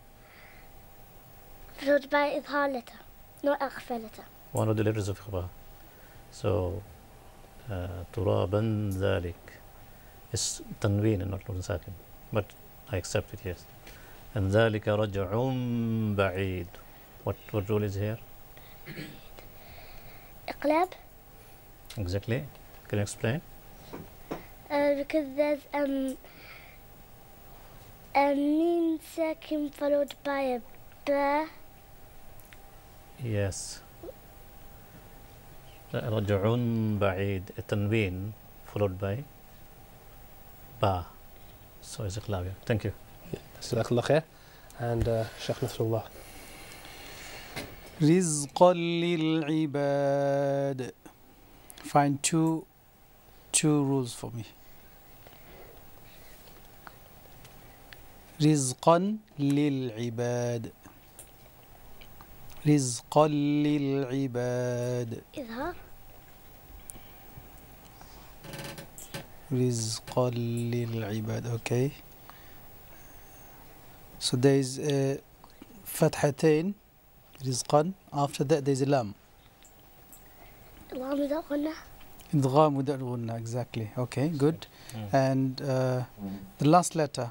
[SPEAKER 10] إظهار letter, not أخفى letter.
[SPEAKER 2] One of the letters of إخفاء. So ترابا ذلك is tanween and not noon sakin, but I accept it, yes. And ذلك رجع بعيد. What role is here?
[SPEAKER 10] إقلاب.
[SPEAKER 2] Exactly. Can you explain?
[SPEAKER 10] Because there's a noon sakin followed by a ba.
[SPEAKER 2] Yes. رجع بعيد, a tanween followed by ba. So is إقلاب. Thank you.
[SPEAKER 1] Jazakallah khair. And Sheikh Nasrullah.
[SPEAKER 3] رزقا للعباد. Find two rules for me. رزقا للعباد. رزقا للعباد.
[SPEAKER 10] إظهار.
[SPEAKER 3] رزقا للعباد. Okay. So there is فتحتين. رزقا. After that there is a lam.
[SPEAKER 10] إدغام without غنة.
[SPEAKER 3] إدغام without غنة. Exactly. Okay. Good. And the last letter.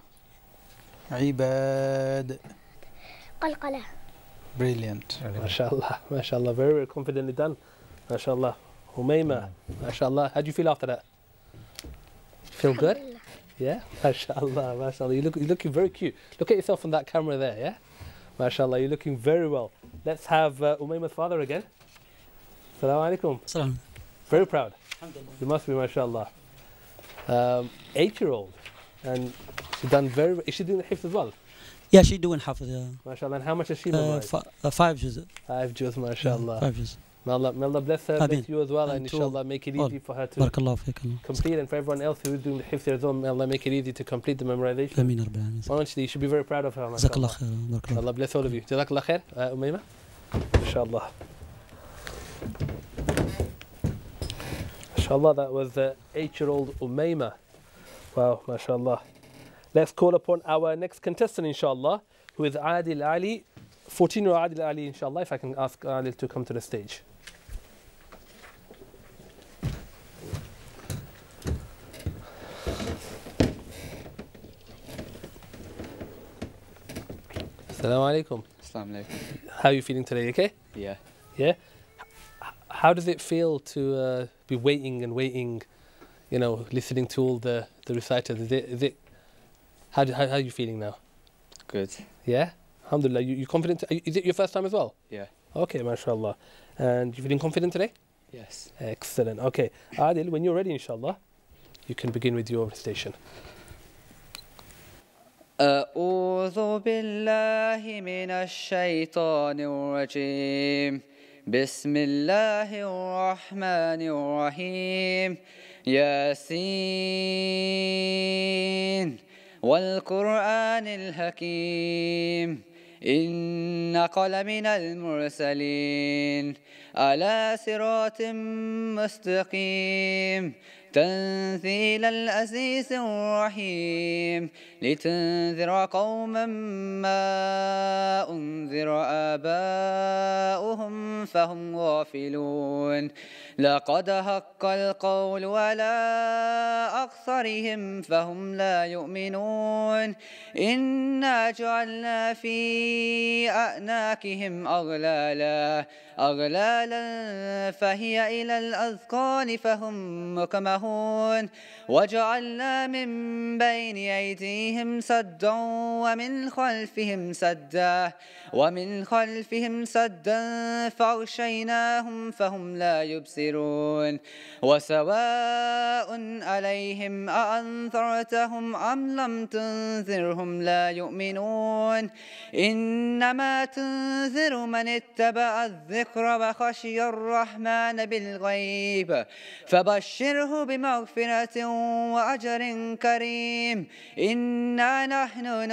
[SPEAKER 3] عباد.
[SPEAKER 10] قلقلة.
[SPEAKER 3] Brilliant.
[SPEAKER 1] MashaAllah, MashaAllah. Very, very confidently done. MashaAllah. Umayma, MashaAllah. How do you feel after that? Feel good? Yeah? MashaAllah, MashaAllah. You're looking very cute. Look at yourself on that camera there, yeah? MashaAllah, you're looking very well. Let's have Umayma's father again. Assalamu alaikum.
[SPEAKER 15] Salam.
[SPEAKER 1] Very proud. You must be, MashaAllah. 8-year-old. And she's done very well. Is she doing the hifz as well?
[SPEAKER 15] Yeah, she's doing hafid.
[SPEAKER 1] MashaAllah. And how much has she memorized?
[SPEAKER 15] 5 juz.
[SPEAKER 1] 5 juz, MashaAllah.
[SPEAKER 15] 5 juz.
[SPEAKER 1] May Allah bless her, bless you as well, and inshallah make it easy for her to complete, and for everyone else who is doing the hifz as well, may Allah make it easy to complete the memorization. Honestly, you should be very proud of her. Allah bless all of you. Jazakallah khair, Umayma. Inshallah. Inshallah, that was the 8-year-old Umayma. Wow, mashallah. Let's call upon our next contestant, inshallah, who is Adil Ali, 14-year-old Adil Ali, inshallah, if I can ask Adil to come to the stage. Assalamu alaikum.
[SPEAKER 16] Assalamu alaikum.
[SPEAKER 1] How are you feeling today, okay?
[SPEAKER 16] Yeah.
[SPEAKER 1] Yeah? How does it feel to be waiting and waiting, you know, listening to all the reciters? How are you feeling now?
[SPEAKER 16] Good.
[SPEAKER 1] Yeah? Alhamdulillah. You confident? Is it your first time as well?
[SPEAKER 16] Yeah.
[SPEAKER 1] Okay, mashallah. And you feeling confident today?
[SPEAKER 16] Yes.
[SPEAKER 1] Excellent. Okay. Adil, when you're ready, inshallah, you can begin with your recitation.
[SPEAKER 16] أعوذ بالله من الشيطان الرجيم بسم الله الرحمن الرحيم ياسين والقرآن الحكيم إنك لمن المرسلين على صراط مستقيم تنزيل العزيز الرحيم لتنذر قوما ما أنذر آباؤهم فهم غافلون لقد حق القول على أكثرهم فهم لا يؤمنون إنا جعلنا في أعناقهم أغلالا فهي إلى الأذقان فهم مكمهون وجعلنا من بين أيديهم سدا ومن خلفهم سدا فأغشيناهم فهم لا يبصرون وسواء عليهم أأنذرتهم أم لم تنذرهم لا يؤمنون إنما تنذر من اتبع الذكر وخشي الرحمن بالغيب فبشره بمغفرة وأجر كريم إنا نحن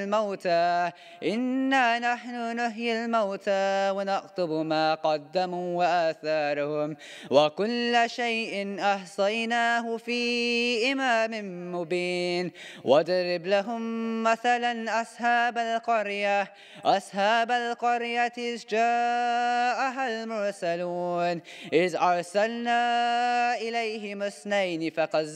[SPEAKER 16] نحيي الموتى ونكتب ما قدموا وآثارهم وكل شيء أحصيناه في إمام مبين واضرب لهم مثلا أصحاب القرية إذ جاءها المرسلون إذ أرسلنا إليهم اثنين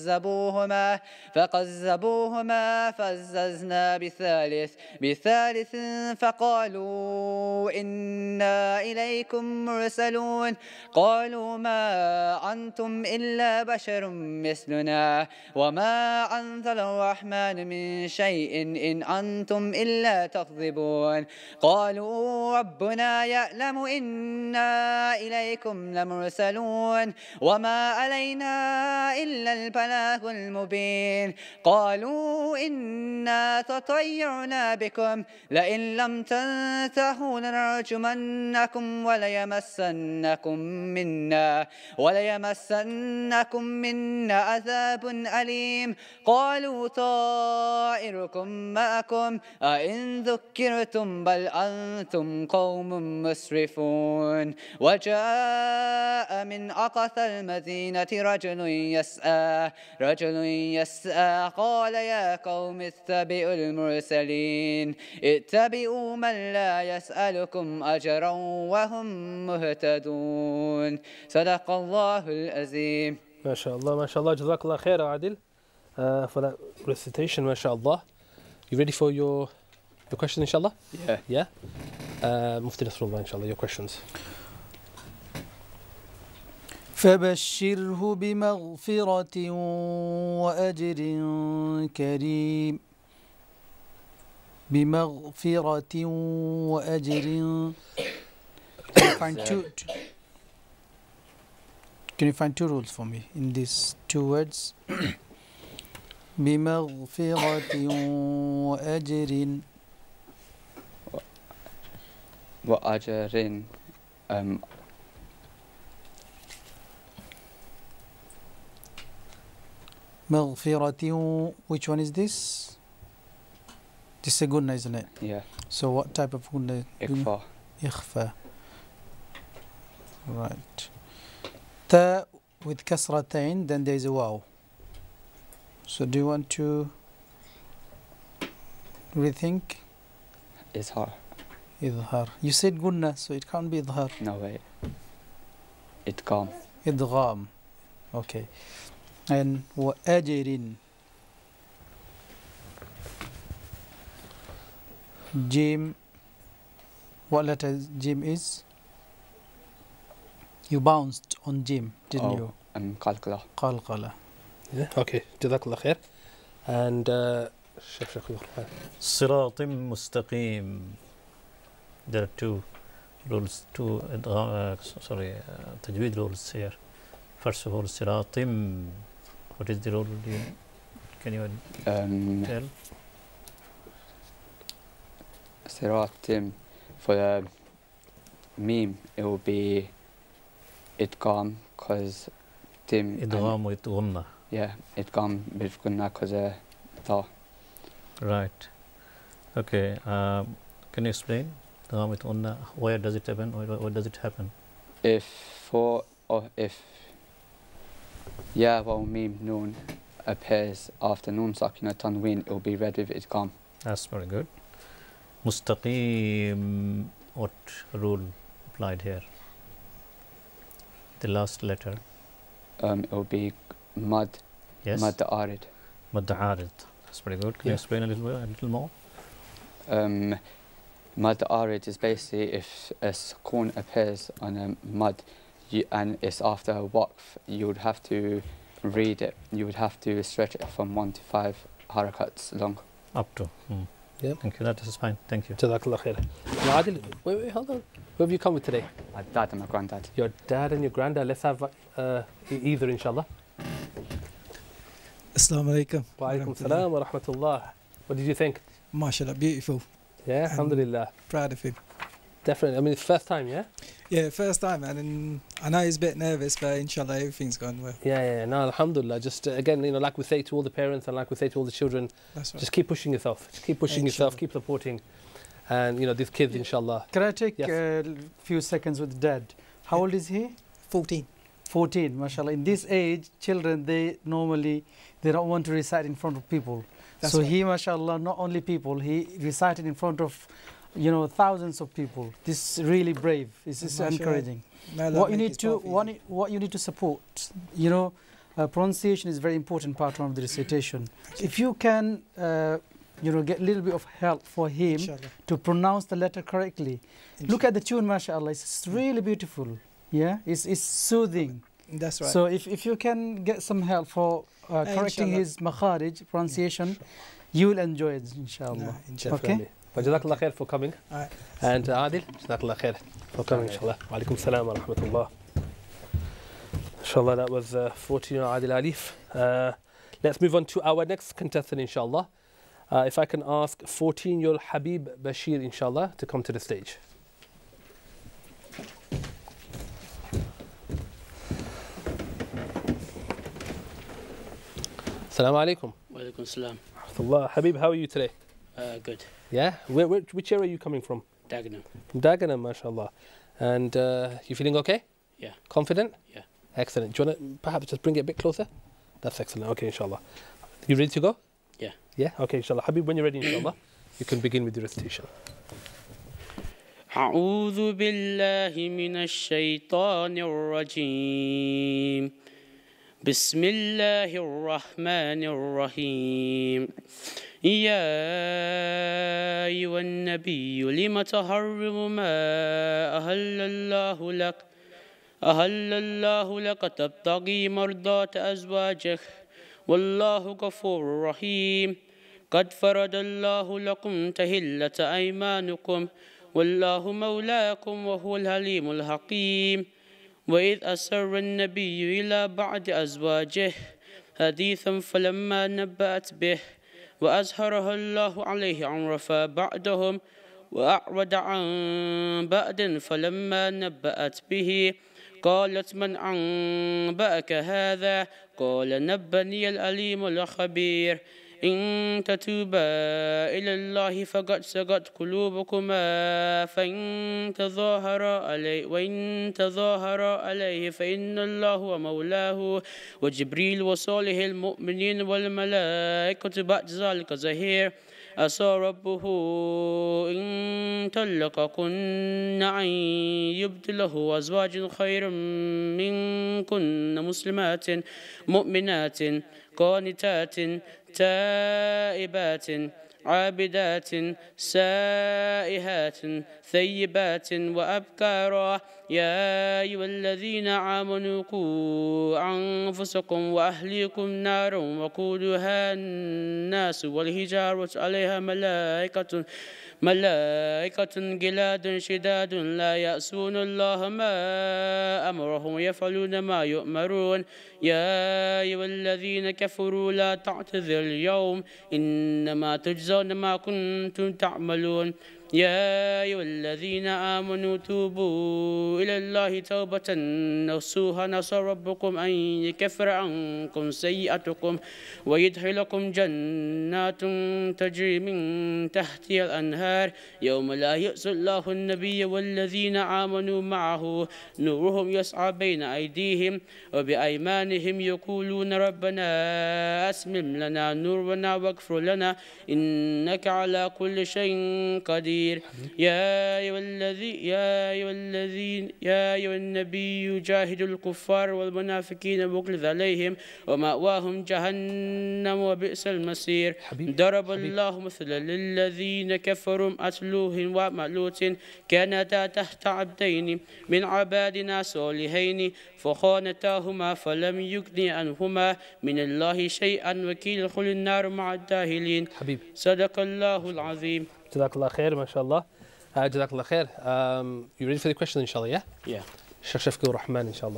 [SPEAKER 16] فكذبوهما فعززنا بثالث فقالوا إنا إليكم مرسلون قالوا ما أنتم إلا بشر مثلنا وما أنزل الرحمن من شيء إن أنتم إلا تكذبون قالوا ربنا يعلم إنا إليكم لمرسلون وما علينا إلا البلاغ المبين قالوا إنا تطيرنا بكم لئن لم تنتهوا لنرجمنكم وليمسنكم منا عذاب أليم قالوا طائركم معكم أئن ذكرتم بل أنتم قوم مسرفون وجاء من أقصى المدينة رجل يسعى قال يا قوم اتبعوا المرسلين اتبعوا من لا يسألكم أجرا وهم مهتدون صدق الله العظيم.
[SPEAKER 1] ما شاء الله جزاك الله خير عادل for that recitation. ما شاء الله. You ready for your question inshallah? Yeah. مفتي نصر الله إن شاء الله your questions.
[SPEAKER 3] فبشره بمغفرة وأجر كريم بمغفرة وأجر. Can you find two rules for me in these two words? بمغفرة وأجر
[SPEAKER 16] وأجر
[SPEAKER 3] مغفرة. Which one is this? This is a gunna, isn't it?
[SPEAKER 16] Yeah.
[SPEAKER 3] So what type of gunna?
[SPEAKER 16] إخفاء.
[SPEAKER 3] إخفاء. Right. Ta with kasratain, then there is a waw. So do you want to rethink?
[SPEAKER 16] Izhar.
[SPEAKER 3] Idhar. You said gunna, so it can't be idhar.
[SPEAKER 16] No way. Idgham.
[SPEAKER 3] Idgham. Okay. And وأجر. Jim. What letter Jim is? You bounced on Jim, didn't you?
[SPEAKER 16] قلقلة.
[SPEAKER 3] قلقلة.
[SPEAKER 1] Yeah. Okay. جزاك الله خير. And شيخ
[SPEAKER 2] صراط مستقيم. There are two rules, تجويد rules here. First of all, صراط. What is the rule? Can you tell?
[SPEAKER 16] صراط, for the meme, it will be idgham, because tim.
[SPEAKER 2] Idgham with gunna.
[SPEAKER 16] Yeah, idgham with gunna, because ta.
[SPEAKER 2] Right. Okay. Can you explain? Where does it happen? Where does it happen?
[SPEAKER 16] If Ya or Mim Noon appears after Noon Sakin or Tanween, it will be read with Idgham.
[SPEAKER 2] That's very good. Mustaqim, what rule applied here? The last letter.
[SPEAKER 16] It will be Mad.
[SPEAKER 2] Yes.
[SPEAKER 16] Mad Arid.
[SPEAKER 2] Mad Arid. That's very good. Can you explain a little more?
[SPEAKER 16] Mad Arid is basically if a Sukoon appears on a Mad and it's after a Waqf, you would have to read it. You would have to stretch it from 1 to 5 harakats long.
[SPEAKER 2] Up to.
[SPEAKER 1] Yeah.
[SPEAKER 2] Thank you. That is fine. Thank you.
[SPEAKER 1] Jazakallah khair. Now, Adil, wait, hold on. Who have you come with today?
[SPEAKER 16] My dad and my granddad.
[SPEAKER 1] Your dad and your granddad. Let's have either, inshallah.
[SPEAKER 17] Assalamu alaikum.
[SPEAKER 1] Wa alaikum salam wa rahmatullah. What did you think?
[SPEAKER 17] MashaAllah, beautiful.
[SPEAKER 1] Yeah, alhamdulillah.
[SPEAKER 17] Proud of him.
[SPEAKER 1] Definitely. I mean, it's first time, yeah?
[SPEAKER 17] Yeah, first time, and I know he's a bit nervous, but inshallah everything's gone well.
[SPEAKER 1] Yeah, no, alhamdulillah. Just again, like we say to all the parents and like we say to all the children,
[SPEAKER 17] that's right.
[SPEAKER 1] Just keep pushing yourself. Just keep pushing yourself, keep supporting. And these kids, inshallah.
[SPEAKER 3] Can I take a few seconds with Dad? How old is he?
[SPEAKER 17] 14.
[SPEAKER 3] 14, mashallah. In this age, children, they don't want to recite in front of people. So right. He, mashallah, not only people, he recited in front of thousands of people. This is really brave. This is encouraging. What you need to support, pronunciation is a very important part of the recitation. If you can, get a little bit of help for him to pronounce the letter correctly. Look at the tune, mashallah. It's really beautiful. Yeah, it's soothing.
[SPEAKER 17] That's right.
[SPEAKER 3] So if you can get some help for correcting his makharij pronunciation, you will enjoy it, inshallah.
[SPEAKER 1] Okay. Jazakallah khair for coming. And Adil, Jazakallah khair for coming, inshallah. Wa alaikum salam wa rahmatullah. Inshallah, that was 14-year-old Adil Alif. Let's move on to our next contestant, inshallah. If I can ask 14-year-old Habib Bashir, inshallah, to come to the stage. Assalamu alaikum.
[SPEAKER 18] Wa alaikum salam.
[SPEAKER 1] Habib, how are you today?
[SPEAKER 18] Good.
[SPEAKER 1] Yeah? Which area are you coming from?
[SPEAKER 18] Dagenham.
[SPEAKER 1] From Dagenham, mashallah. And you feeling okay?
[SPEAKER 18] Yeah.
[SPEAKER 1] Confident?
[SPEAKER 18] Yeah.
[SPEAKER 1] Excellent. Do you want to perhaps just bring it a bit closer? That's excellent. Okay, inshallah. You ready to go?
[SPEAKER 18] Yeah.
[SPEAKER 1] Yeah? Okay, inshallah. Habib, when you're ready, inshallah, you can begin with the recitation.
[SPEAKER 18] أعوذ بالله من الشيطان الرجيم بسم الله الرحمن الرحيم يا أيها النبي لم تحرم ما أهل الله لك تبتغي مرضات أزواجك والله غفور رحيم قد فرض الله لكم تحلة أيمانكم والله مولاكم وهو الحليم الحكيم وإذ أسر النبي إلى بعض أزواجه حديثا فلما نبأت به وأظهره الله عليه عرف بعدهم وأعرض عن بعد فلما نبأت به قالت من أنبأك هذا قال نبني العليم الخبير إن تتوبا إلى الله فقد سقت قلوبكما وإن تظاهرا عليه فإن الله ومولاه وجبريل وصالح المؤمنين والملائكة بعد ذلك ظهير عسى ربه إن طلقكن أن يبدله أزواجا خيرا منكن مسلمات مؤمنات قانتات تائبات عابدات سائحات ثيبات وأبكارا يا أيها الذين آمنوا قوا أنفسكم وأهليكم نارا وقودها الناس والحجارة عليها ملائكة غلاد شداد لا يعصون الله ما أمرهم ويفعلون ما يؤمرون يا أيها الذين كفروا لا تعتذروا اليوم إنما تجزون ما كنتم تعملون يا أيها الذين آمنوا توبوا إلى الله توبة نصوحا عسى ربكم أن يكفر عنكم سيئاتكم ويدخلكم جنات تجري من تحتها الأنهار يوم لا يأس الله النبي والذين آمنوا معه نورهم يسعى بين أيديهم وبأيمانهم يقولون ربنا أسمم لنا نورنا واغفر لنا إنك على كل شيء قدير يا أيها النبي جاهد الكفار والمنافقين واغلظ عليهم ومأواهم جهنم وبئس المصير ضرب الله مثلا للذين كفروا أتلوه ومألوت كانتا تحت عبدين من عبادنا صالحين فخانتاهما فلم يغن عنهما من الله شيئا وكيل ادخلوا النار مع الداخلين صدق الله العظيم.
[SPEAKER 1] Jazakallah khair, mashallah. Jazakallah khair. You ready for the question, inshallah, yeah?
[SPEAKER 18] Yeah.
[SPEAKER 1] Sheikh Shafiqur Rahman, inshallah.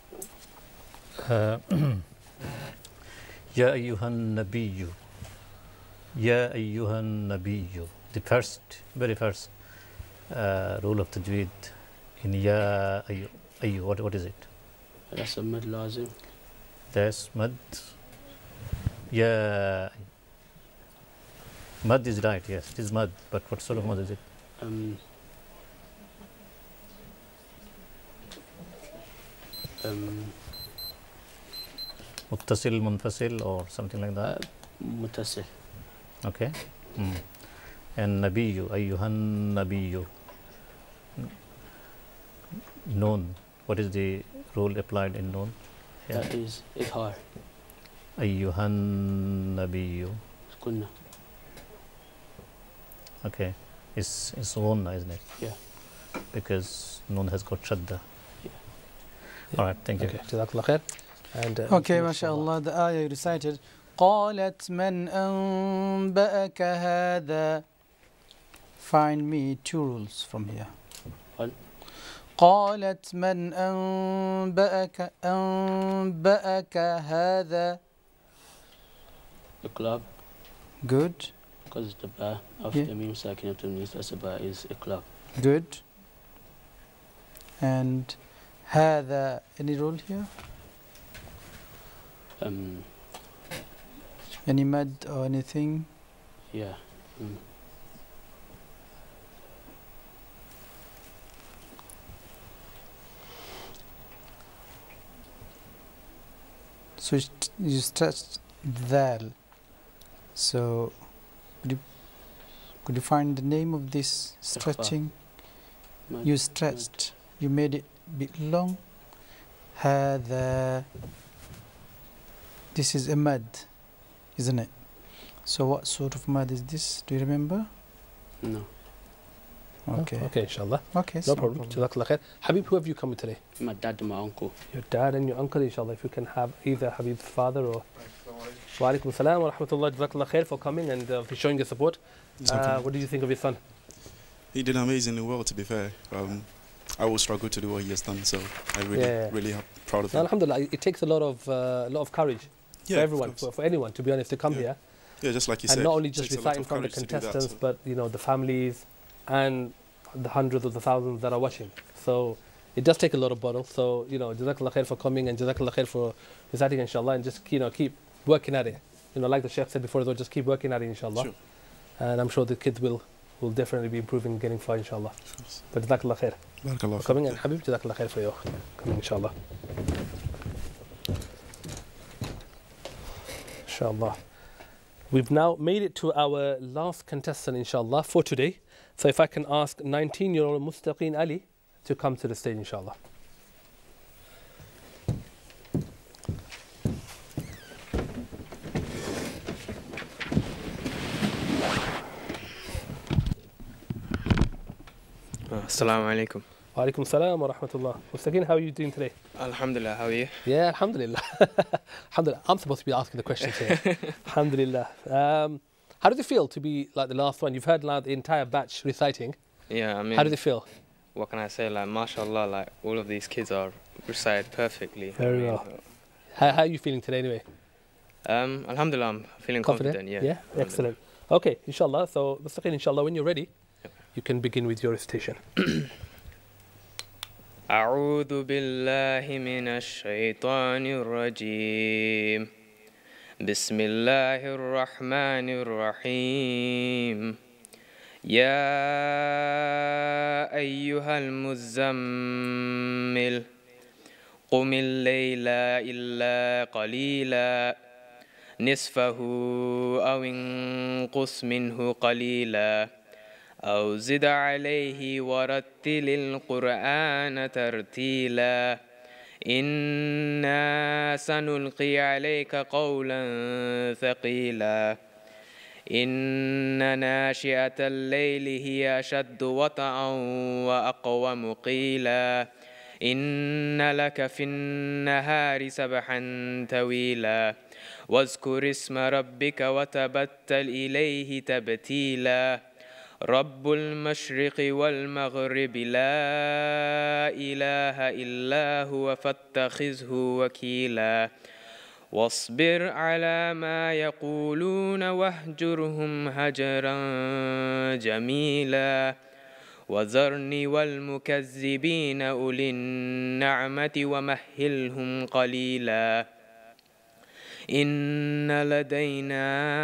[SPEAKER 2] Ya ayyuhan nabiyyu. Ya ayyuhan nabiyyu. The very first rule of tajweed in Ya ayyu. What is it?
[SPEAKER 18] That's a mad lazim.
[SPEAKER 2] That's mad. Ya. Mud is right, yes, it is mud, but what sort of mud is it? Muttasil, munfasil, or something like that?
[SPEAKER 18] Muttasil.
[SPEAKER 2] Okay. And Nabiyyu, ayyuhan Nabiyyu. Noon, what is the rule applied in noon?
[SPEAKER 18] Yeah. That is idhar.
[SPEAKER 2] Ayyuhan Nabiyyu.
[SPEAKER 18] Kunna.
[SPEAKER 2] Okay, it's Ghunna, isn't it?
[SPEAKER 18] Yeah.
[SPEAKER 2] Because Noon has got Shadda.
[SPEAKER 18] Yeah.
[SPEAKER 2] All right, thank you.
[SPEAKER 1] Okay, Jazakallah khair. And
[SPEAKER 3] okay, mashallah, the ayah you recited. قالت من أنبأك هذا. Find me two rules from here.
[SPEAKER 18] One.
[SPEAKER 3] قالت من أنبأك هذا.
[SPEAKER 18] Iqlab.
[SPEAKER 3] Good.
[SPEAKER 18] Because the ba after mim sakinatun that's ba is iqlab.
[SPEAKER 3] Good. And هذا, any rule here? Any mad or anything?
[SPEAKER 18] Yeah.
[SPEAKER 3] So you stretched dhal. So could you find the name of this stretching? You stretched. You made it a bit long. هذا. This is a mad, isn't it? So what sort of mad is this? Do you remember?
[SPEAKER 18] No.
[SPEAKER 3] Okay.
[SPEAKER 1] Okay, inshallah.
[SPEAKER 3] Okay.
[SPEAKER 1] No problem. Jazakallah khair. Habib, who have you come with today?
[SPEAKER 18] My dad and my uncle.
[SPEAKER 1] Your dad and your uncle, inshallah. If you can have either Habib's father or... Wa alaikum salam wa rahmatullah. Jazakallah khair for coming and for showing your support. What did you think of your son?
[SPEAKER 19] He did amazingly well, to be fair. I will struggle to do what he has done, so I really am proud of him.
[SPEAKER 1] Alhamdulillah, it takes a lot of courage for everyone, for anyone, to be honest, to come here.
[SPEAKER 19] Yeah, just like you said.
[SPEAKER 1] And not only just reciting from the contestants, but you know, the families and the hundreds of the thousands that are watching. So it does take a lot of bottle. So, you know, Jazakallah khair for coming and Jazakallah khair for reciting, inshallah, and just, you know, keep working at it. You know, like the Sheikh said before, though, just keep working at it, inshallah.
[SPEAKER 19] Sure.
[SPEAKER 1] And I'm sure the kids will definitely be improving and getting far, inshallah. But Jazakallah khair.
[SPEAKER 19] Barakallah.
[SPEAKER 1] For coming, and Habib, Jazakallah khair for your coming, inshallah. Inshallah. We've now made it to our last contestant, inshallah, for today. So if I can ask 19-year-old Mustaqeen Ali to come to the stage, inshallah.
[SPEAKER 20] Assalamu alaikum.
[SPEAKER 1] Wa alaikum salam wa rahmatullah. Mustaqeen, how are you doing today?
[SPEAKER 20] Alhamdulillah, how are you?
[SPEAKER 1] Yeah, alhamdulillah. Alhamdulillah. I'm supposed to be asking the questions here. Alhamdulillah. How does it feel to be like the last one? You've heard like the entire batch reciting.
[SPEAKER 20] Yeah, I mean...
[SPEAKER 1] How does it feel?
[SPEAKER 20] What can I say? Like, mashallah, like, all of these kids are recited perfectly.
[SPEAKER 1] Very well. How are you feeling today anyway?
[SPEAKER 20] Alhamdulillah, I'm feeling confident, yeah.
[SPEAKER 1] Yeah, excellent. Okay, inshallah. So, Mustaqeen, inshallah, when you're ready, you can begin with your recitation.
[SPEAKER 20] أعوذ بالله من الشيطان الرجيم بسم الله الرحمن الرحيم يا أيها المزمل قم الليل إلا قليلا نصفه أو انقص منه قليلا أو زد عليه ورتل القرآن ترتيلا إنا سنلقي عليك قولا ثقيلا إن ناشئة الليل هي أشد وطئا وأقوم قيلا إن لك في النهار سبحا طويلا واذكر اسم ربك وتبتل إليه تبتيلا رب المشرق والمغرب لا إله إلا هو فاتخذه وكيلا واصبر على ما يقولون واهجرهم هجرا جميلا وذرني والمكذبين أولي النعمة ومهلهم قليلا إن لدينا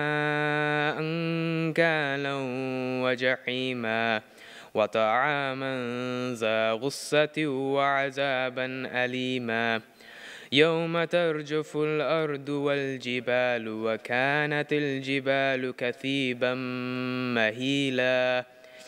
[SPEAKER 20] أنكالا وجحيما وطعاما ذا غصة وعذابا أليما يوم ترجف الأرض والجبال وكانت الجبال كثيبا مهيلا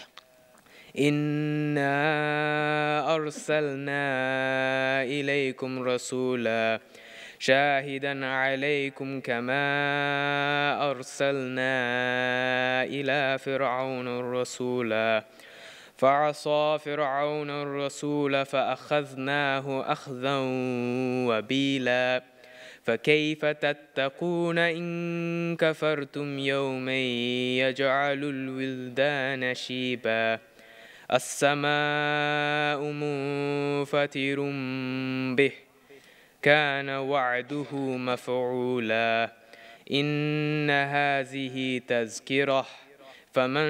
[SPEAKER 20] إنا أرسلنا إليكم رسولا شاهدا عليكم كما أرسلنا إلى فرعون الرسولا فعصى فرعون الرسول فأخذناه أخذا وبيلا فكيف تتقون إن كفرتم يوما يجعل الولدان شيبا السماء منفطر به كان وعده مفعولا إن هذه تذكرة فمن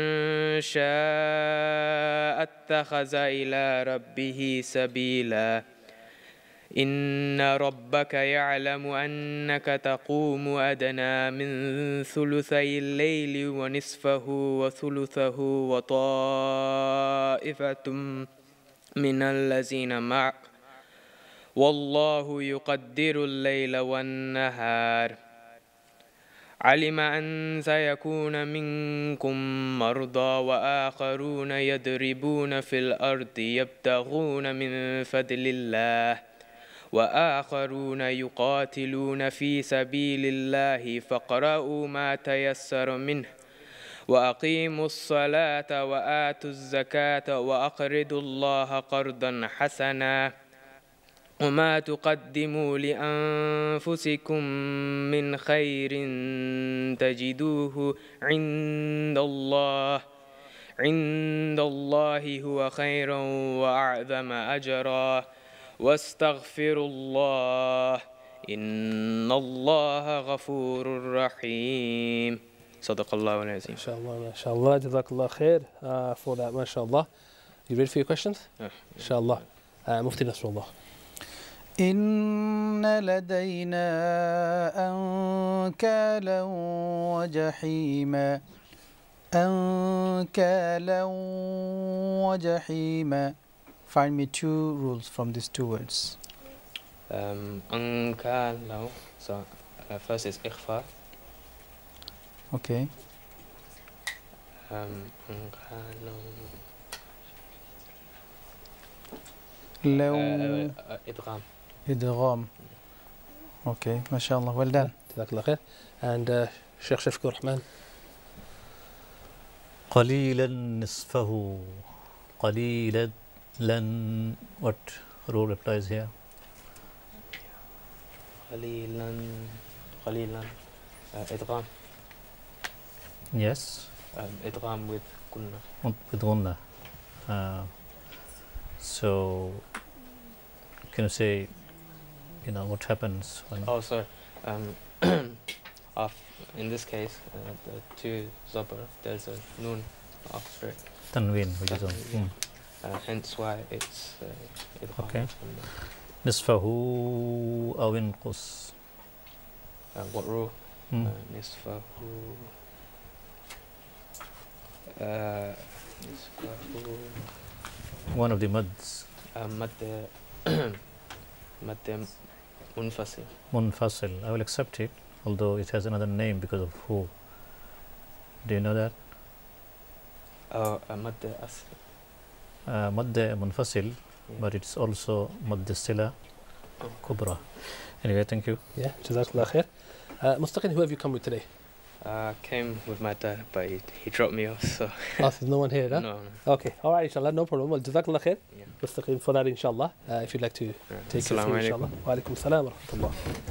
[SPEAKER 20] شاء اتخذ إلى ربه سبيلا إن ربك يعلم أنك تقوم أدنى من ثلثي الليل ونصفه وثلثه وطائفة من الذين معك والله يقدر الليل والنهار علم أن سيكون منكم مرضى وآخرون يضربون في الأرض يبتغون من فضل الله وآخرون يقاتلون في سبيل الله فاقرؤوا ما تيسر منه وأقيموا الصلاة وآتوا الزكاة وأقرضوا الله قرضا حسنا وما تقدموا لأنفسكم من خير تجدوه عند الله هو خيرا وأعظم أجرا واستغفروا الله إن الله غفور رحيم صدق الله العظيم.
[SPEAKER 1] ما شاء الله جزاك الله خير for that. ما شاء الله. You ready for your questions? Inshallah. Mufti Nasrullah.
[SPEAKER 3] إن لدينا أنكالا وجحيما أنكالا وجحيما. Find me two rules from these two words.
[SPEAKER 20] أنكالا. So first is إخفاء.
[SPEAKER 3] Okay. لو
[SPEAKER 20] إدغام.
[SPEAKER 3] إدغام. Okay, ما شاء الله. Well done.
[SPEAKER 1] جزاك الله خير. And Sheikh Shafiq Rahman.
[SPEAKER 2] قليلا نصفه قليلا لن. What rule applies here?
[SPEAKER 20] قليلا إدغام.
[SPEAKER 2] Yes.
[SPEAKER 20] إدغام with gunna.
[SPEAKER 2] With gunna. So can you say, what happens when?
[SPEAKER 20] Oh, sorry. In this case, the two zabar, there's a noon after it.
[SPEAKER 2] Tanween, which is on.
[SPEAKER 20] Hence why it's
[SPEAKER 2] okay. Nisfahu aw inqus.
[SPEAKER 20] What rule? Nisfahu.
[SPEAKER 2] One of the mads.
[SPEAKER 20] Mad munfasil.
[SPEAKER 2] Munfasil. I will accept it, although it has another name because of who. Do you know that?
[SPEAKER 20] Mad asl.
[SPEAKER 2] Mad munfasil, but it's also mad sila kubra. Anyway, thank you.
[SPEAKER 1] Yeah, jazakallah khair. Mustaqim, who have you come with today?
[SPEAKER 20] Came with my dad, but he dropped me off, so...
[SPEAKER 1] There's no one here, huh?
[SPEAKER 20] No.
[SPEAKER 1] Okay, alright, inshallah, no problem. Well, jazakallah khair. Mustaqim for that, inshallah. If you'd like to take it through, inshallah. Wa alaikum salam wa rahmatullah.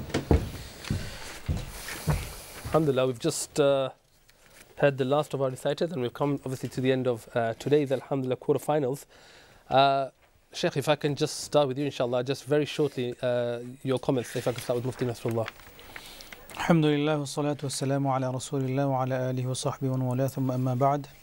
[SPEAKER 1] Alhamdulillah, we've just had the last of our reciters, and we've come obviously to the end of today's Alhamdulillah quarterfinals. Sheikh, if I can just start with you, inshallah, just very shortly, your comments, if I could start with Mufti Nasrullah.
[SPEAKER 3] Alhamdulillah, wa salatu wa salamu ala rasulillah wa ala alihi wa sahbihi wa wala thumma amma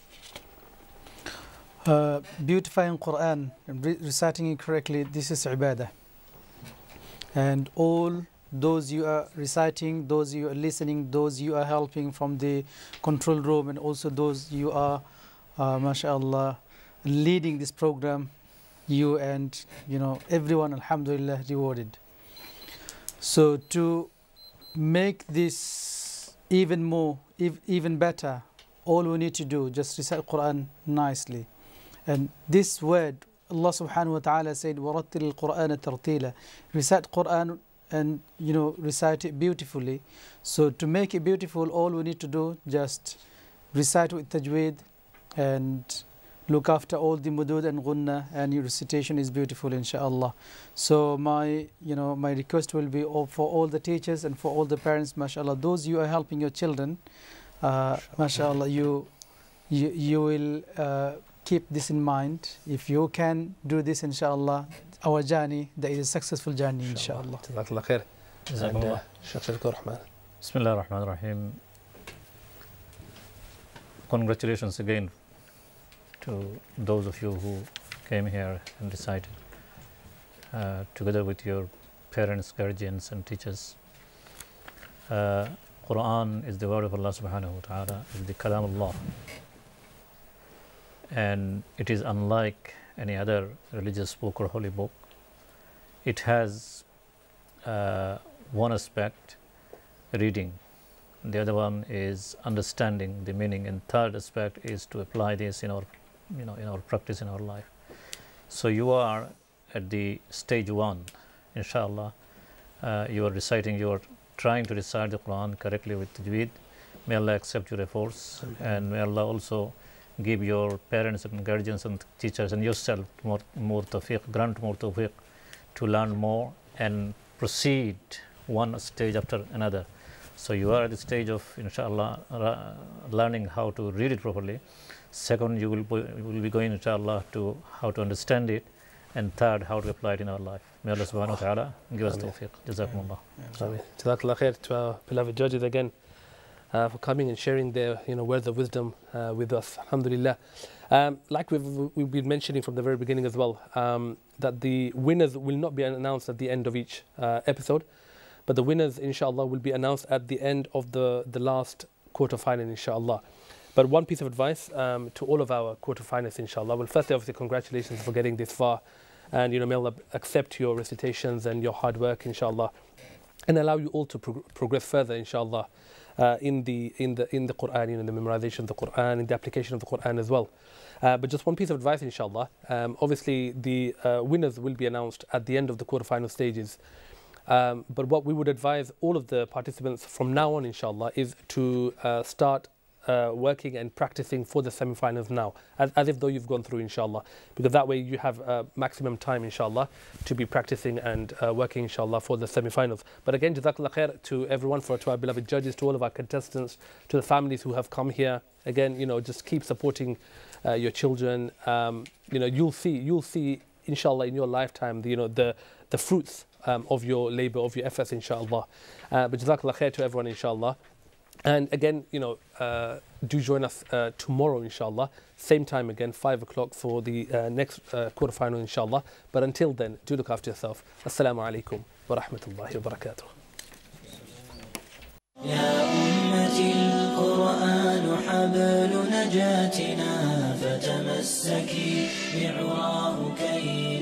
[SPEAKER 3] ba'd. Beautifying Quran, reciting it correctly, this is ibadah. And all those you are reciting, those you are listening, those you are helping from the control room, and also those you are, mashallah, leading this program, you and everyone, alhamdulillah, rewarded. So to make this even more, even better, all we need to do, just recite Quran nicely. And this word, Allah subhanahu wa ta'ala said, وَرَتِّلِ الْقُرْآنَ تَرْتِيلًا. Recite Quran and recite it beautifully. So to make it beautiful, all we need to do, just recite with tajweed and look after all the mudud and gunna, and your recitation is beautiful, inshallah. So my request will be for all the teachers and for all the parents, mashallah, those you are helping your children, mashallah, you will keep this in mind. If you can do this, inshallah, our journey, that is a successful journey, inshallah.
[SPEAKER 1] Jazakallah khair.
[SPEAKER 2] Jazakallah.
[SPEAKER 1] Sheikh Sharikur Rahman.
[SPEAKER 2] Bismillah ar-Rahman ar-Rahim. Congratulations again to those of you who came here and recited, together with your parents, guardians and teachers. Quran is the word of Allah subhanahu wa ta'ala, is the kalam Allah. And it is unlike any other religious book or holy book. It has one aspect, reading. The other one is understanding the meaning, and third aspect is to apply this in our practice in our life. So you are at the stage 1, inshallah. You are reciting, you are trying to recite the Quran correctly with tajweed. May Allah accept your efforts, and may Allah also give your parents and guardians and teachers and yourself more tawfiq, grant more tawfiq to learn more and proceed one stage after another. So you are at the stage of, inshallah, learning how to read it properly. Second, you will be going, inshallah, to how to understand it. And third, how to apply it in our life. May Allah subhanahu wa ta'ala give us tawfiq. Jazakumullah.
[SPEAKER 1] Jazakallah khair to our beloved judges again for coming and sharing their words of wisdom with us. Alhamdulillah. Like we've been mentioning from the very beginning as well, that the winners will not be announced at the end of each episode, but the winners, inshallah, will be announced at the end of the last quarter-final, inshallah. But one piece of advice to all of our quarter-finalists, inshallah. Well, firstly, obviously, congratulations for getting this far. And, may Allah accept your recitations and your hard work, inshallah, and allow you all to progress further, inshallah, in the Quran, in the memorization of the Quran, in the application of the Quran as well. But just one piece of advice, inshallah. Obviously, the winners will be announced at the end of the quarter-final stages. But what we would advise all of the participants from now on, inshallah, is to start working and practicing for the semi-finals now, as if though you've gone through, inshallah, because that way you have maximum time, inshallah, to be practicing and working, inshallah, for the semi-finals. But again, jazakallah khair to everyone, to our beloved judges, to all of our contestants, to the families who have come here. Again, just keep supporting your children. You'll see, inshallah, in your lifetime, the fruits of your labor, of your efforts, inshallah. But jazakallah khair to everyone, inshallah. And again, do join us tomorrow, inshallah. Same time again, 5 o'clock for the next quarterfinal, inshallah. But until then, do look after yourself. Assalamu alaikum wa rahmatullahi wa barakatuh.
[SPEAKER 14] يا أمتي القرآن حبل نجاتنا فتمسكي بعراه كي